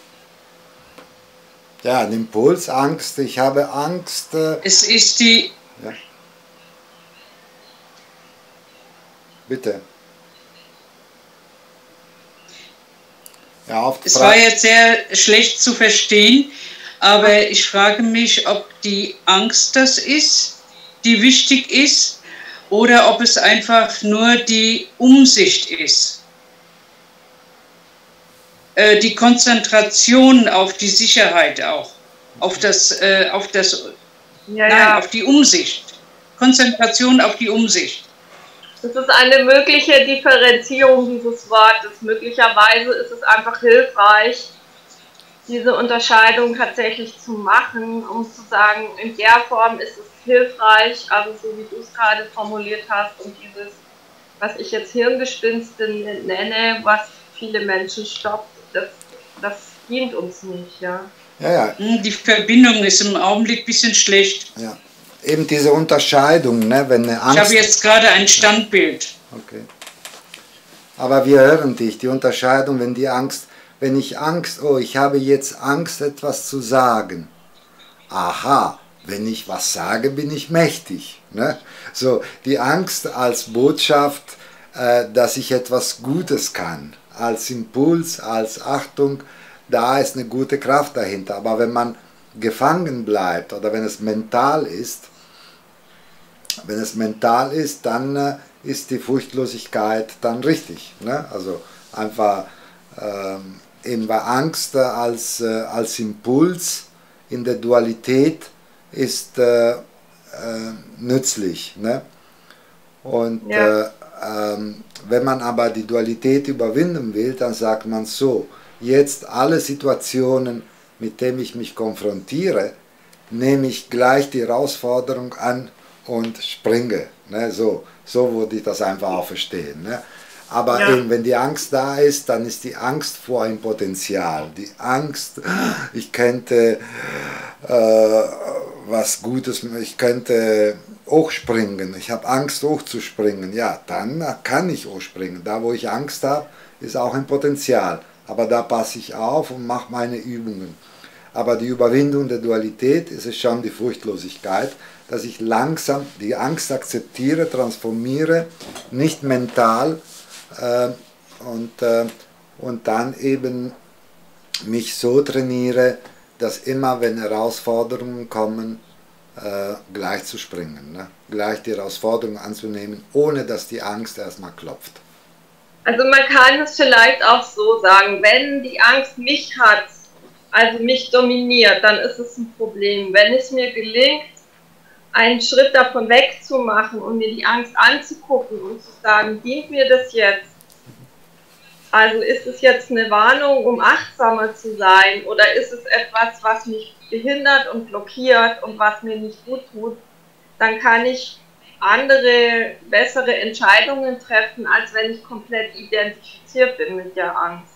Ja, ein Impuls, Angst, ich habe Angst. Äh, es ist die... Ja. Bitte. Ja, auf es war jetzt sehr schlecht zu verstehen, aber ich frage mich, ob die Angst das ist, die wichtig ist, oder ob es einfach nur die Umsicht ist. Äh, die Konzentration auf die Sicherheit auch, auf das, äh, auf das, Ja, nein, ja. auf die Umsicht. Konzentration auf die Umsicht. Das ist eine mögliche Differenzierung dieses Wortes. Möglicherweise ist es einfach hilfreich, diese Unterscheidung tatsächlich zu machen, um zu sagen, in der Form ist es hilfreich, also so wie du es gerade formuliert hast, und dieses, was ich jetzt Hirngespinste nenne, was viele Menschen stoppt, das, das dient uns nicht, ja. Ja, ja. Die Verbindung ist im Augenblick ein bisschen schlecht. Ja. Eben diese Unterscheidung, ne, wenn eine Angst... Ich habe jetzt gerade ein Standbild. Okay. Aber wir hören dich, die Unterscheidung, wenn die Angst, wenn ich Angst, oh, ich habe jetzt Angst, etwas zu sagen. Aha, wenn ich was sage, bin ich mächtig. Ne? So, die Angst als Botschaft, äh, dass ich etwas Gutes kann, als Impuls, als Achtung, da ist eine gute Kraft dahinter. Aber wenn man gefangen bleibt oder wenn es mental ist, wenn es mental ist, dann äh, ist die Furchtlosigkeit dann richtig. Ne? Also einfach ähm, eben bei Angst äh, als, äh, als Impuls in der Dualität ist äh, äh, nützlich. Ne? Und Ja. äh, ähm, wenn man aber die Dualität überwinden will, dann sagt man so, jetzt alle Situationen, mit denen ich mich konfrontiere, nehme ich gleich die Herausforderung an und springe. Ne? So, so würde ich das einfach auch verstehen. Ne? Aber Ja. eben, wenn die Angst da ist, dann ist die Angst vor ein Potenzial. Die Angst, ich könnte äh, was Gutes, ich könnte hochspringen, ich habe Angst hochzuspringen. Ja, dann kann ich hochspringen. Da, wo ich Angst habe, ist auch ein Potenzial. Aber da passe ich auf und mache meine Übungen. Aber die Überwindung der Dualität ist es schon die Furchtlosigkeit, dass ich langsam die Angst akzeptiere, transformiere, nicht mental, äh, und, äh, und dann eben mich so trainiere, dass immer, wenn Herausforderungen kommen, äh, gleich zu springen, ne? Gleich die Herausforderung anzunehmen, ohne dass die Angst erstmal klopft. Also man kann es vielleicht auch so sagen, wenn die Angst mich hat, also mich dominiert, dann ist es ein Problem. Wenn es mir gelingt, einen Schritt davon wegzumachen und mir die Angst anzugucken und zu sagen, dient mir das jetzt? Also ist es jetzt eine Warnung, um achtsamer zu sein, oder ist es etwas, was mich behindert und blockiert und was mir nicht gut tut? Dann kann ich andere, bessere Entscheidungen treffen, als wenn ich komplett identifiziert bin mit der Angst.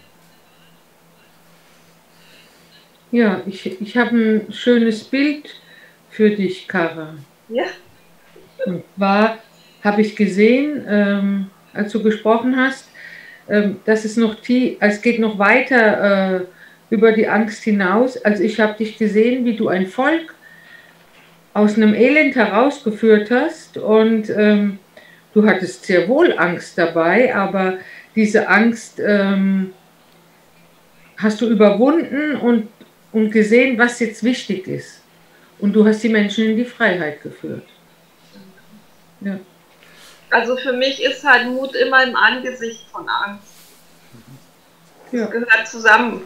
Ja, ich, ich habe ein schönes Bild für dich, Kara. Ja. Und zwar habe ich gesehen, ähm, als du gesprochen hast, ähm, dass es noch tie es geht noch weiter äh, über die Angst hinaus. Also ich habe dich gesehen, wie du ein Volk aus einem Elend herausgeführt hast, und ähm, du hattest sehr wohl Angst dabei, aber diese Angst ähm, hast du überwunden und, und gesehen, was jetzt wichtig ist. Und du hast die Menschen in die Freiheit geführt. Ja. Also für mich ist halt Mut immer im Angesicht von Angst. Das Ja. gehört zusammen.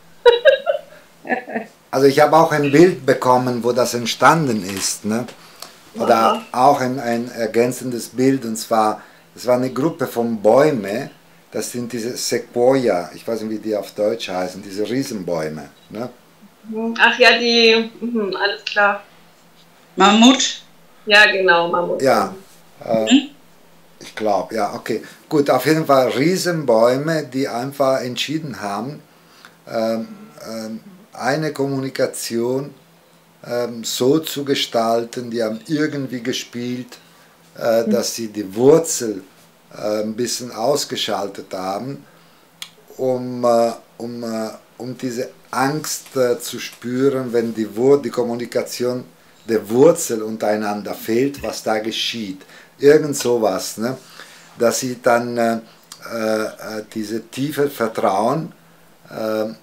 Also ich habe auch ein Bild bekommen, wo das entstanden ist, ne? Oder Aha. auch ein, ein ergänzendes Bild, und zwar, es war eine Gruppe von Bäumen, das sind diese Sequoia, ich weiß nicht, wie die auf Deutsch heißen, diese Riesenbäume. Ne? Ach ja, die, mhm, alles klar. Mammut? Ja, genau, Mammut. Ja, äh, ich glaube, ja, okay. Gut, auf jeden Fall Riesenbäume, die einfach entschieden haben, ähm, ähm, eine Kommunikation ähm, so zu gestalten, die haben irgendwie gespielt, äh, dass sie die Wurzel äh, ein bisschen ausgeschaltet haben, um, äh, um, äh, um diese Angst äh, zu spüren, wenn die, Wur die Kommunikation der Wurzel untereinander fehlt, was da geschieht. Irgend sowas. Ne? dass sie dann äh, äh, diese tiefe Vertrauen äh, äh,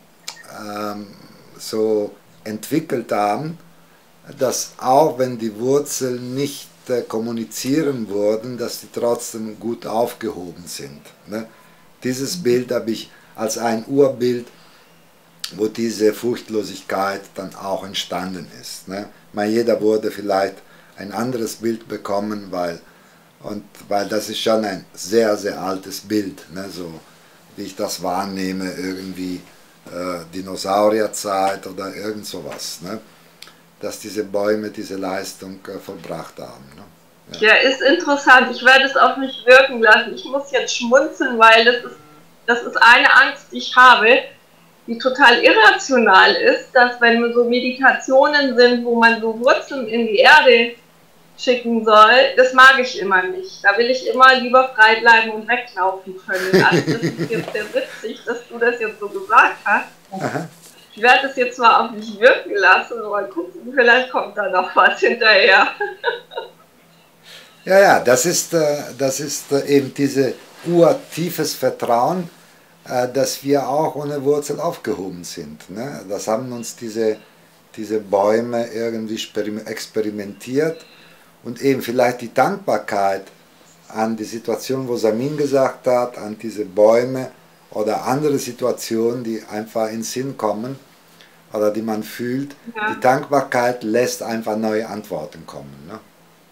so entwickelt haben, dass auch wenn die Wurzeln nicht äh, kommunizieren wurden, dass die trotzdem gut aufgehoben sind. Ne? Dieses Bild habe ich als ein Urbild, wo diese Furchtlosigkeit dann auch entstanden ist. Ne? Mal jeder wurde vielleicht ein anderes Bild bekommen, weil, und, weil das ist schon ein sehr, sehr altes Bild, ne? So wie ich das wahrnehme, irgendwie äh, Dinosaurierzeit oder irgend sowas, ne? Dass diese Bäume diese Leistung äh, vollbracht haben. Ne? Ja. Ja, ist interessant. Ich werde es auf mich wirken lassen. Ich muss jetzt schmunzeln, weil das ist, das ist eine Angst, die ich habe, die total irrational ist, dass wenn so Meditationen sind, wo man so Wurzeln in die Erde schicken soll, das mag ich immer nicht. Da will ich immer lieber frei bleiben und weglaufen können. Also das ist jetzt sehr witzig, dass du das jetzt so gesagt hast. Aha. Ich werde es jetzt mal auf mich wirken lassen, aber gucken, vielleicht kommt da noch was hinterher. Ja, ja, das ist, äh, das ist äh, eben dieses urtiefes Vertrauen, äh, dass wir auch ohne Wurzel aufgehoben sind. Ne? Das haben uns diese, diese Bäume irgendwie experimentiert und eben vielleicht die Dankbarkeit an die Situation, wo Samin gesagt hat, an diese Bäume oder andere Situationen, die einfach in den Sinn kommen oder die man fühlt. Ja. Die Dankbarkeit lässt einfach neue Antworten kommen. Ne?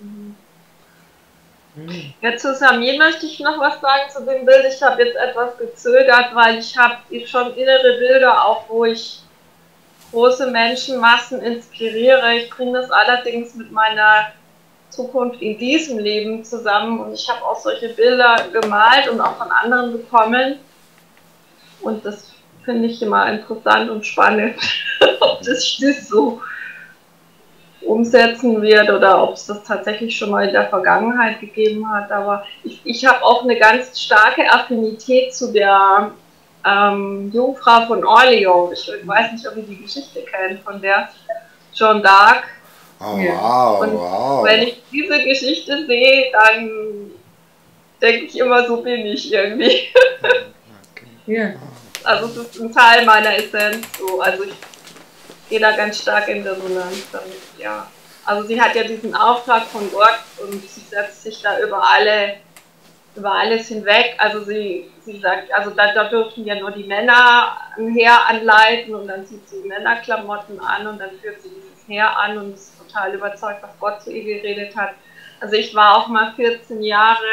Mhm. Ja, zu Samin möchte ich noch was sagen zu dem Bild. Ich habe jetzt etwas gezögert, weil ich habe schon innere Bilder, auch wo ich große Menschenmassen inspiriere. Ich bringe das allerdings mit meiner Zukunft in diesem Leben zusammen und ich habe auch solche Bilder gemalt und auch von anderen bekommen und das finde ich immer interessant und spannend, ob das das so umsetzen wird oder ob es das tatsächlich schon mal in der Vergangenheit gegeben hat, aber ich, ich habe auch eine ganz starke Affinität zu der ähm, Jungfrau von Orleans. Ich weiß nicht, ob ihr die Geschichte kennt, von der Joan d'Arc. Oh, wow, und wow. Wenn ich diese Geschichte sehe, dann denke ich immer, so bin ich irgendwie. Okay. Ja. Also es ist ein Teil meiner Essenz. So. Also ich gehe da ganz stark in Resonanz damit, ja. Also sie hat ja diesen Auftrag von Gott und sie setzt sich da über alle, über alles hinweg. Also sie, sie sagt, also da, da dürfen ja nur die Männer ein Heer anleiten und dann zieht sie Männerklamotten an und dann führt sie dieses Heer an und ist total überzeugt, was Gott zu ihr geredet hat. Also ich war auch mal vierzehn Jahre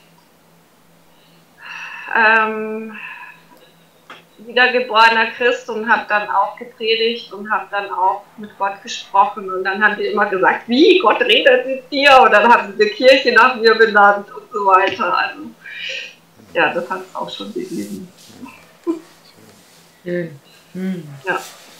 ähm, wiedergeborener Christ und habe dann auch gepredigt und habe dann auch mit Gott gesprochen und dann haben die immer gesagt, wie, Gott redet mit dir und dann haben sie die Kirche nach mir benannt und so weiter. Also ja, das hat es auch schon gegeben. Schön. Hm. Ja.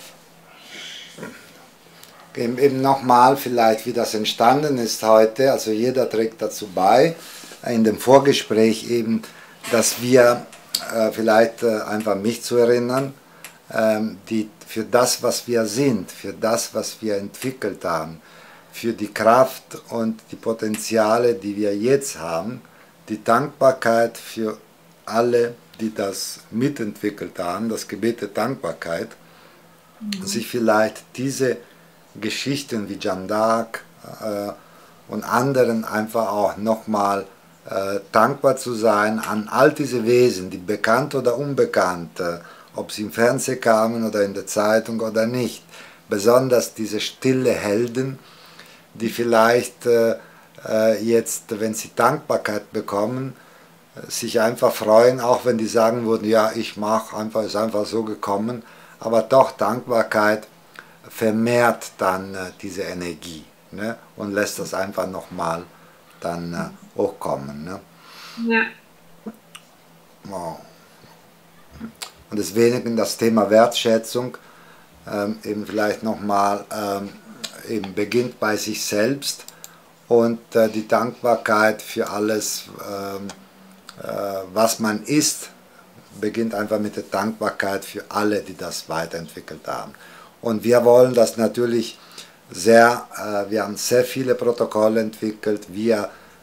Eben nochmal vielleicht, wie das entstanden ist heute, also jeder trägt dazu bei, in dem Vorgespräch eben, dass wir äh, vielleicht äh, einfach mich zu erinnern, ähm, die, für das, was wir sind, für das, was wir entwickelt haben, für die Kraft und die Potenziale, die wir jetzt haben, die Dankbarkeit für alle, die das mitentwickelt haben, das Gebet der Dankbarkeit, mhm. sich vielleicht diese Geschichten wie Jeanne d'Arc äh, und anderen einfach auch nochmal äh, dankbar zu sein an all diese Wesen, die bekannt oder unbekannt, äh, ob sie im Fernsehen kamen oder in der Zeitung oder nicht. Besonders diese stille Helden, die vielleicht äh, äh, jetzt, wenn sie Dankbarkeit bekommen, äh, sich einfach freuen, auch wenn die sagen würden, ja, ich mache einfach, ist einfach so gekommen, aber doch Dankbarkeit vermehrt dann äh, diese Energie, ne? Und lässt das einfach nochmal dann äh, hochkommen. Ne? Ja. Wow. Und deswegen das Thema Wertschätzung ähm, eben vielleicht nochmal ähm, eben beginnt bei sich selbst und äh, die Dankbarkeit für alles, ähm, äh, was man ist, beginnt einfach mit der Dankbarkeit für alle, die das weiterentwickelt haben. Und wir wollen das natürlich sehr, äh, wir haben sehr viele Protokolle entwickelt, wir,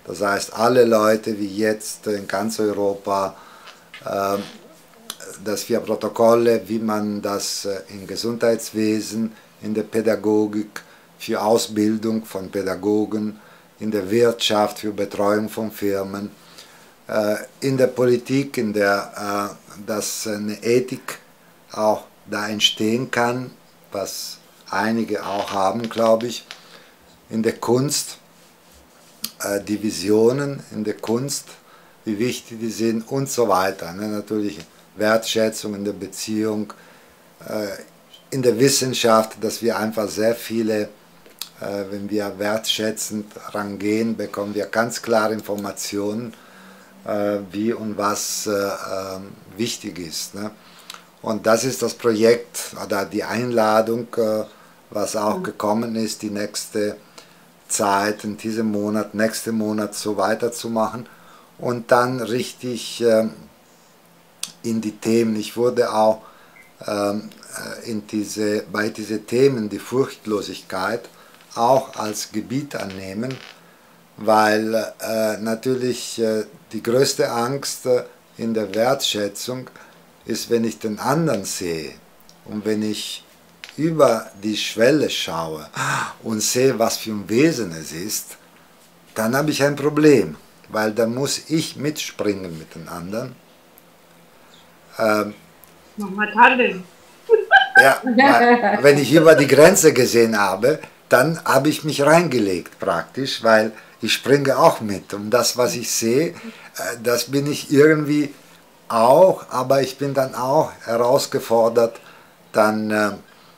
Das heißt, alle Leute wie jetzt in ganz Europa, äh, dass wir Protokolle, wie man das im Gesundheitswesen, in der Pädagogik, für Ausbildung von Pädagogen, in der Wirtschaft, für Betreuung von Firmen, äh, in der Politik, in der, äh, dass eine Ethik auch da entstehen kann, was einige auch haben, glaube ich, in der Kunst, äh, die Visionen in der Kunst, wie wichtig die sind und so weiter. Ne? Natürlich Wertschätzung in der Beziehung, äh, in der Wissenschaft, dass wir einfach sehr viele, äh, wenn wir wertschätzend rangehen, bekommen wir ganz klare Informationen, äh, wie und was äh, äh, wichtig ist. Ne? Und das ist das Projekt oder die Einladung, äh, was auch gekommen ist, die nächste Zeit, in diesem Monat, nächsten Monat so weiterzumachen und dann richtig äh, in die Themen. Ich wurde auch ähm, in diese, bei diesen Themen die Furchtlosigkeit auch als Gebiet annehmen, weil äh, natürlich äh, die größte Angst äh, in der Wertschätzung ist, wenn ich den anderen sehe und wenn ich über die Schwelle schaue und sehe, was für ein Wesen es ist, dann habe ich ein Problem, weil dann muss ich mitspringen mit den anderen. Ähm, Nochmal tandeln. ja, weil, wenn ich über die Grenze gesehen habe, dann habe ich mich reingelegt praktisch, weil ich springe auch mit. Und das, was ich sehe, das bin ich irgendwie auch, aber ich bin dann auch herausgefordert, dann, äh,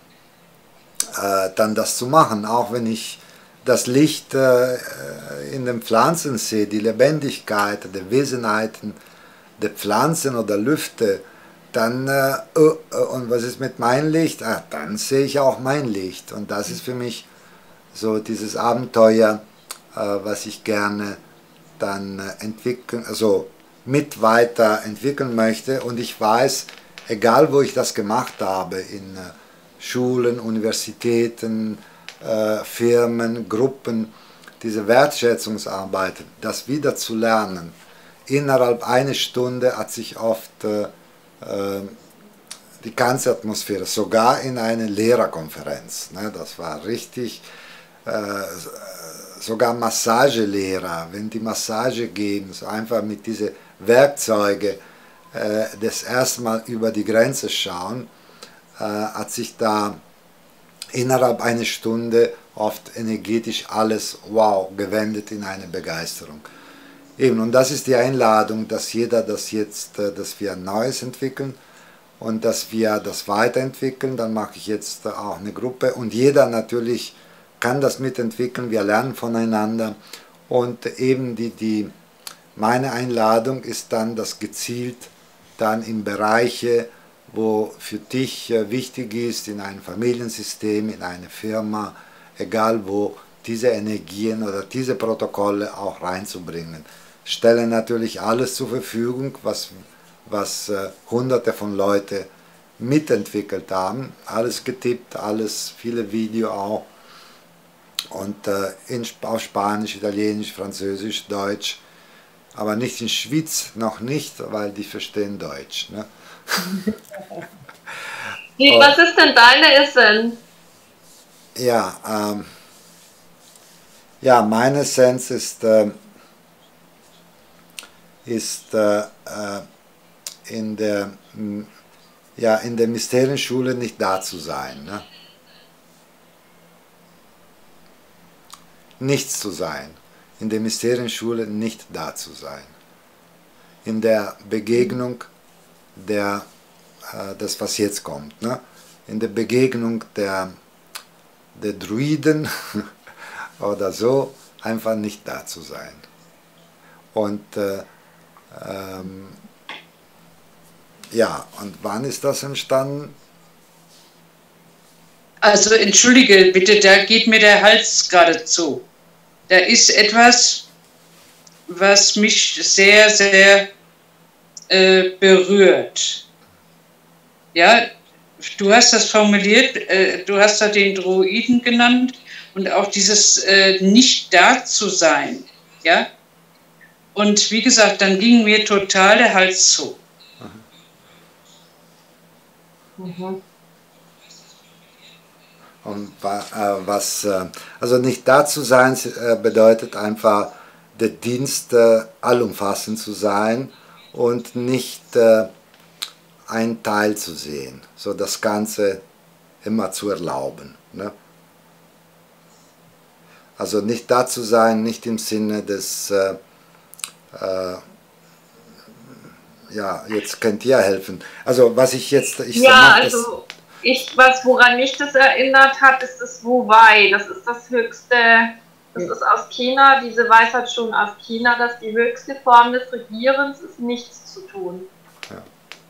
dann das zu machen, auch wenn ich das Licht äh, in den Pflanzen sehe, die Lebendigkeit, die Wesenheiten der Pflanzen oder Lüfte, dann, äh, und was ist mit meinem Licht? Ah, dann sehe ich auch mein Licht. Und das ist für mich so dieses Abenteuer, äh, was ich gerne dann äh, entwickeln, also mit weiterentwickeln möchte. Und ich weiß, egal wo ich das gemacht habe, in äh, Schulen, Universitäten, äh, Firmen, Gruppen, diese Wertschätzungsarbeit, das wieder zu lernen, innerhalb einer Stunde hat sich oft äh, die ganze Atmosphäre, sogar in einer Lehrerkonferenz, ne, das war richtig, äh, sogar Massagelehrer, wenn die Massage geben, so einfach mit diesen Werkzeugen äh, das erste Mal über die Grenze schauen, äh, hat sich da innerhalb einer Stunde oft energetisch alles wow gewendet in eine Begeisterung. Eben, und das ist die Einladung, dass jeder das jetzt, dass wir ein Neues entwickeln und dass wir das weiterentwickeln. Dann mache ich jetzt auch eine Gruppe und jeder natürlich kann das mitentwickeln. Wir lernen voneinander und eben die, die, meine Einladung ist dann, das gezielt dann in Bereiche, wo für dich wichtig ist, in einem Familiensystem, in einer Firma, egal wo, diese Energien oder diese Protokolle auch reinzubringen. Stellen natürlich alles zur Verfügung, was, was äh, hunderte von Leuten mitentwickelt haben. Alles getippt, alles, viele Videos auch. Und äh, in, auf Spanisch, Italienisch, Französisch, Deutsch. Aber nicht in Schweiz, noch nicht, weil die verstehen Deutsch. Ne? Wie, was ist denn deine Essenz? Ja, ähm, ja, meine Essenz ist... Ähm, ist äh, äh, in der, ja, in der Mysterienschule nicht da zu sein. Ne? Nichts zu sein. In der Mysterienschule nicht da zu sein. In der Begegnung der, äh, das was jetzt kommt, ne? In der Begegnung der, der Druiden oder so, einfach nicht da zu sein. Und äh, Ähm, ja, und wann ist das entstanden? Also entschuldige bitte, da geht mir der Hals gerade zu. Da ist etwas, was mich sehr, sehr äh, berührt. Ja, du hast das formuliert, äh, du hast da den Druiden genannt und auch dieses äh, nicht da zu sein, ja. Und wie gesagt, dann ging mir total der Hals zu. Mhm. Und was, also nicht da zu sein, bedeutet einfach, der Dienst allumfassend zu sein und nicht einen Teil zu sehen, so das Ganze immer zu erlauben. Ne? Also nicht da zu sein, nicht im Sinne des, äh, äh, ja, jetzt könnt ihr helfen. Also was ich jetzt, ich ja, mach also ich, was, woran mich das erinnert hat, ist das Wu Wei. Das ist das höchste, das ist aus China, diese Weisheit schon aus China, dass die höchste Form des Regierens ist, nichts zu tun. Ja.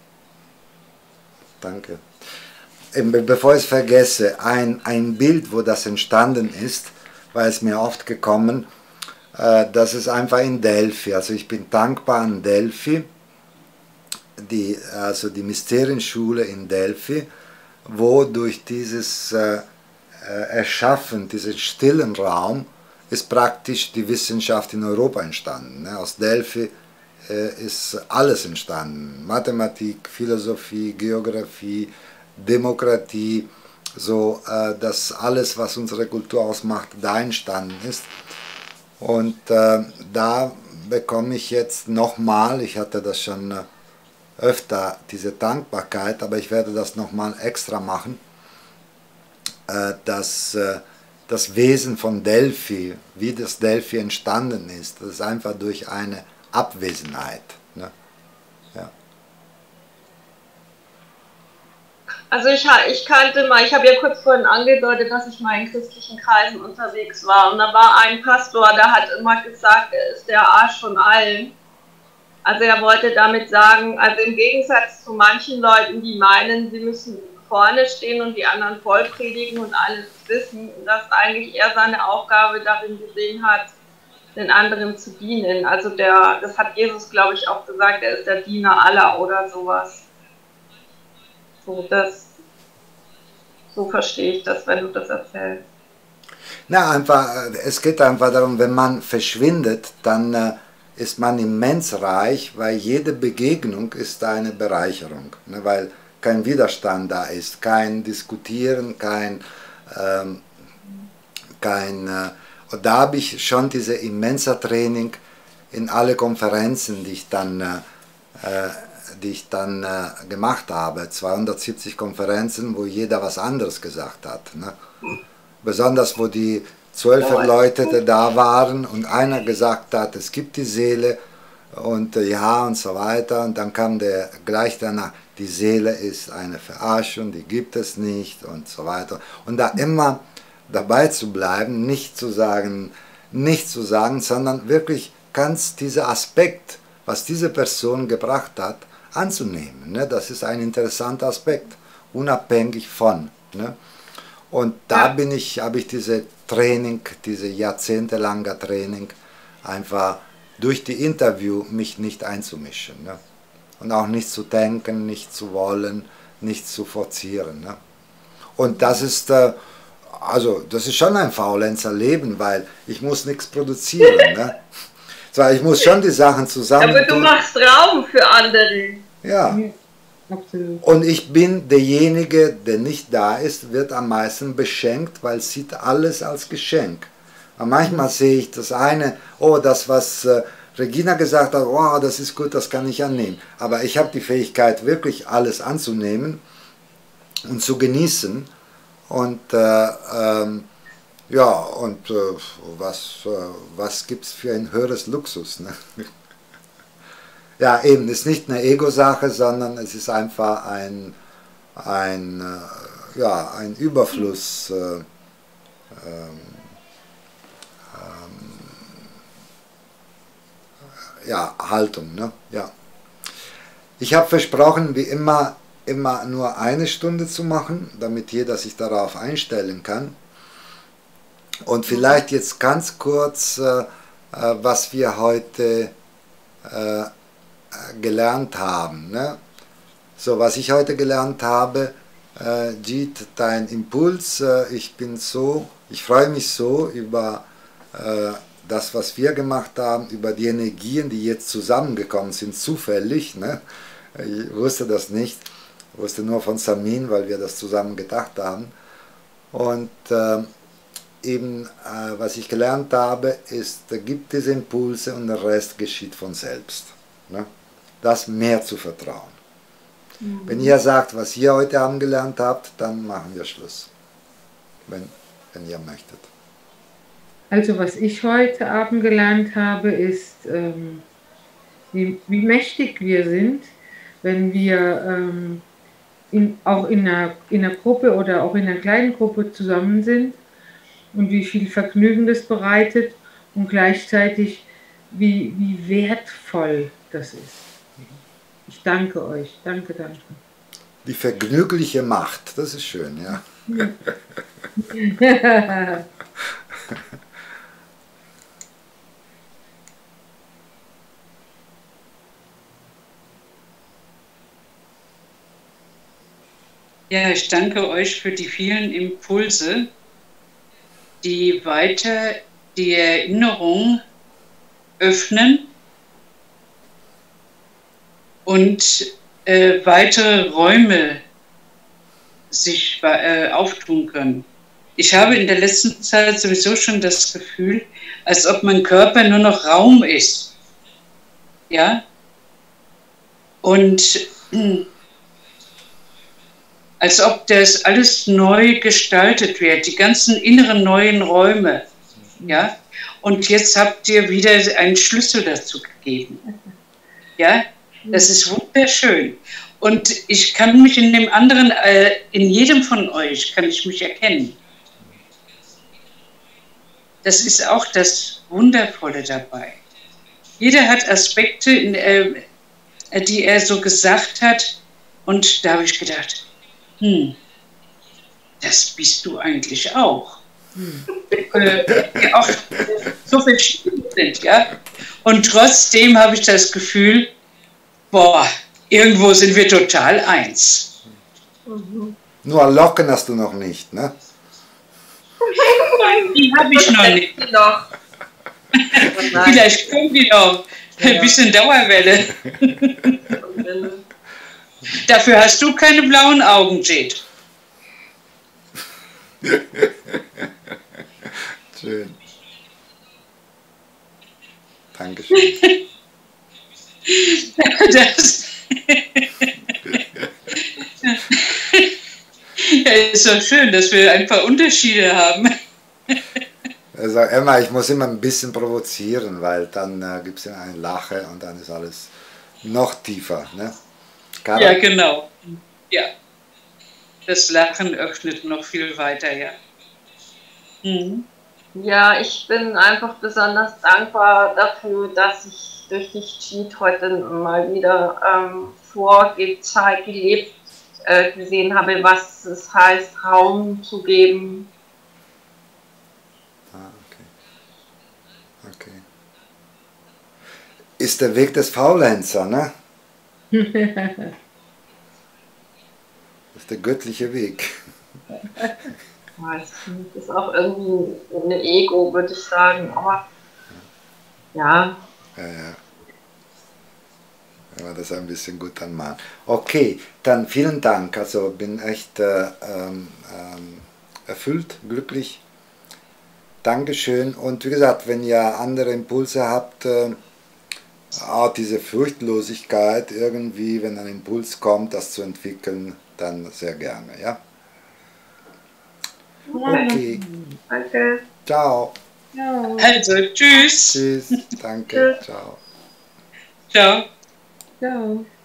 Danke. Bevor ich es vergesse, ein, ein Bild, wo das entstanden ist, weil es mir oft gekommen, äh, das ist einfach in Delphi. Also ich bin dankbar an Delphi, die, also die Mysterienschule in Delphi, wo durch dieses äh, Erschaffen, diesen stillen Raum, ist praktisch die Wissenschaft in Europa entstanden. Ne? Aus Delphi äh, ist alles entstanden. Mathematik, Philosophie, Geografie, Demokratie, so äh, dass alles, was unsere Kultur ausmacht, da entstanden ist. Und äh, da bekomme ich jetzt nochmal, ich hatte das schon äh, öfter, diese Dankbarkeit, aber ich werde das nochmal extra machen, äh, dass äh, das Wesen von Delphi, wie das Delphi entstanden ist, das ist einfach durch eine Abwesenheit. Ne? Ja. Also ich, ich kannte mal, ich habe ja kurz vorhin angedeutet, dass ich mal in christlichen Kreisen unterwegs war und da war ein Pastor, der hat immer gesagt, er ist der Arsch von allen. Also er wollte damit sagen, also im Gegensatz zu manchen Leuten, die meinen, sie müssen vorne stehen und die anderen voll predigen und alles wissen, dass eigentlich er seine Aufgabe darin gesehen hat, den anderen zu dienen. Also der, das hat Jesus, glaube ich, auch gesagt, er ist der Diener aller oder sowas. So, das, so verstehe ich das, wenn du das erzählst. Na, einfach, es geht einfach darum, wenn man verschwindet, dann äh, ist man immens reich, weil jede Begegnung ist eine Bereicherung, ne, weil kein Widerstand da ist, kein Diskutieren, kein, ähm, kein äh, und da habe ich schon diese immense Training in alle Konferenzen, die ich dann äh, äh, die ich dann äh, gemacht habe, zweihundertsiebzig Konferenzen, wo jeder was anderes gesagt hat. Ne? Besonders wo die zwölf Erläuterte da waren und einer gesagt hat, es gibt die Seele und äh, ja und so weiter und dann kam der gleich danach, die Seele ist eine Verarschung, die gibt es nicht und so weiter. Und da immer dabei zu bleiben, nicht zu sagen, nicht zu sagen, sondern wirklich ganz dieser Aspekt, was diese Person gebracht hat, anzunehmen. Ne? Das ist ein interessanter Aspekt, unabhängig von. Ne? Und da ja. bin ich, habe ich diese Training, diese jahrzehntelange Training, einfach durch die Interview mich nicht einzumischen. Ne? Und auch nicht zu denken, nicht zu wollen, nicht zu forcieren. Ne? Und das ist, äh, also das ist schon ein Faulenzer Leben, weil ich muss nichts produzieren. Ne? Zwar, ich muss schon die Sachen zusammen. Aber du machst Raum für andere. Ja. Absolut. Und ich bin derjenige, der nicht da ist, wird am meisten beschenkt, weil es sieht alles als Geschenk. Und manchmal sehe ich das eine, oh, das, was äh, Regina gesagt hat, oh, das ist gut, das kann ich annehmen. Aber ich habe die Fähigkeit, wirklich alles anzunehmen und zu genießen. Und äh, ähm, ja, und äh, was, äh, was gibt es für ein höheres Luxus? Ne? Ja, eben, es ist nicht eine Ego-Sache, sondern es ist einfach ein, ein, äh, ja, ein Überfluss, äh, ähm, ähm, ja, Haltung. Ne? Ja. Ich habe versprochen, wie immer, immer nur eine Stunde zu machen, damit jeder sich darauf einstellen kann. Und vielleicht jetzt ganz kurz, äh, was wir heute äh, gelernt haben. Ne? So, was ich heute gelernt habe, äh, Jeet, dein Impuls, äh, ich bin so, ich freue mich so über äh, das, was wir gemacht haben, über die Energien, die jetzt zusammengekommen sind, zufällig, ne? Ich wusste das nicht, ich wusste nur von Samin, weil wir das zusammen gedacht haben. Und äh, eben, äh, was ich gelernt habe, ist, da gibt es Impulse und der Rest geschieht von selbst. Ne? Das mehr zu vertrauen. Mhm. Wenn ihr sagt, was ihr heute Abend gelernt habt, dann machen wir Schluss. Wenn, wenn ihr möchtet. Also was ich heute Abend gelernt habe, ist, ähm, wie, wie mächtig wir sind, wenn wir ähm, in, auch in einer, in einer Gruppe oder auch in einer kleinen Gruppe zusammen sind und wie viel Vergnügen das bereitet und gleichzeitig wie, wie wertvoll das ist. Ich danke euch, danke, danke. Die vergnügliche Macht, das ist schön, ja. Ja, ich danke euch für die vielen Impulse, die weiter die Erinnerung öffnen und äh, weitere Räume sich äh, auftun können. Ich habe in der letzten Zeit sowieso schon das Gefühl, als ob mein Körper nur noch Raum ist. Ja? Und mh, als ob das alles neu gestaltet wird, die ganzen inneren neuen Räume. Ja? Und jetzt habt ihr wieder einen Schlüssel dazu gegeben. Ja? Das ist wunderschön. Und ich kann mich in dem anderen, äh, in jedem von euch kann ich mich erkennen. Das ist auch das Wundervolle dabei. Jeder hat Aspekte, in, äh, die er so gesagt hat. Und da habe ich gedacht, hm, das bist du eigentlich auch. Hm. Äh, die auch so verschieden sind, ja. Und trotzdem habe ich das Gefühl, boah, irgendwo sind wir total eins. Mhm. Nur locken hast du noch nicht, ne? Die habe ich noch nicht. Vielleicht kommen die noch. Ein bisschen Dauerwelle. Dafür hast du keine blauen Augen, Jade. Schön. Dankeschön. Das ja, ist doch schön, dass wir ein paar Unterschiede haben. Also Emma, ich muss immer ein bisschen provozieren, weil dann äh, gibt es ja eine Lache und dann ist alles noch tiefer. Ne? Ja, genau. Ja. Das Lachen öffnet noch viel weiter, ja. Mhm. Ja, ich bin einfach besonders dankbar dafür, dass ich durch die Cheat heute mal wieder ähm, vorgezeigt, gelebt, äh, gesehen habe, was es heißt, Raum zu geben. Ah, okay. Okay. Ist der Weg des Faulenzer, ne? Das ist der göttliche Weg. Das ist auch irgendwie eine Ego, würde ich sagen, aber ja. Ja, ja. Wenn wir das ein bisschen gut anmachen. Okay, dann vielen Dank. Also bin echt äh, ähm, ähm, erfüllt, glücklich. Dankeschön. Und wie gesagt, wenn ihr andere Impulse habt, äh, auch diese Furchtlosigkeit irgendwie, wenn ein Impuls kommt, das zu entwickeln, dann sehr gerne, ja? Okay. Danke. Ciao. Also, tschüss. Tschüss. Danke. Ciao. Ciao. Ciao.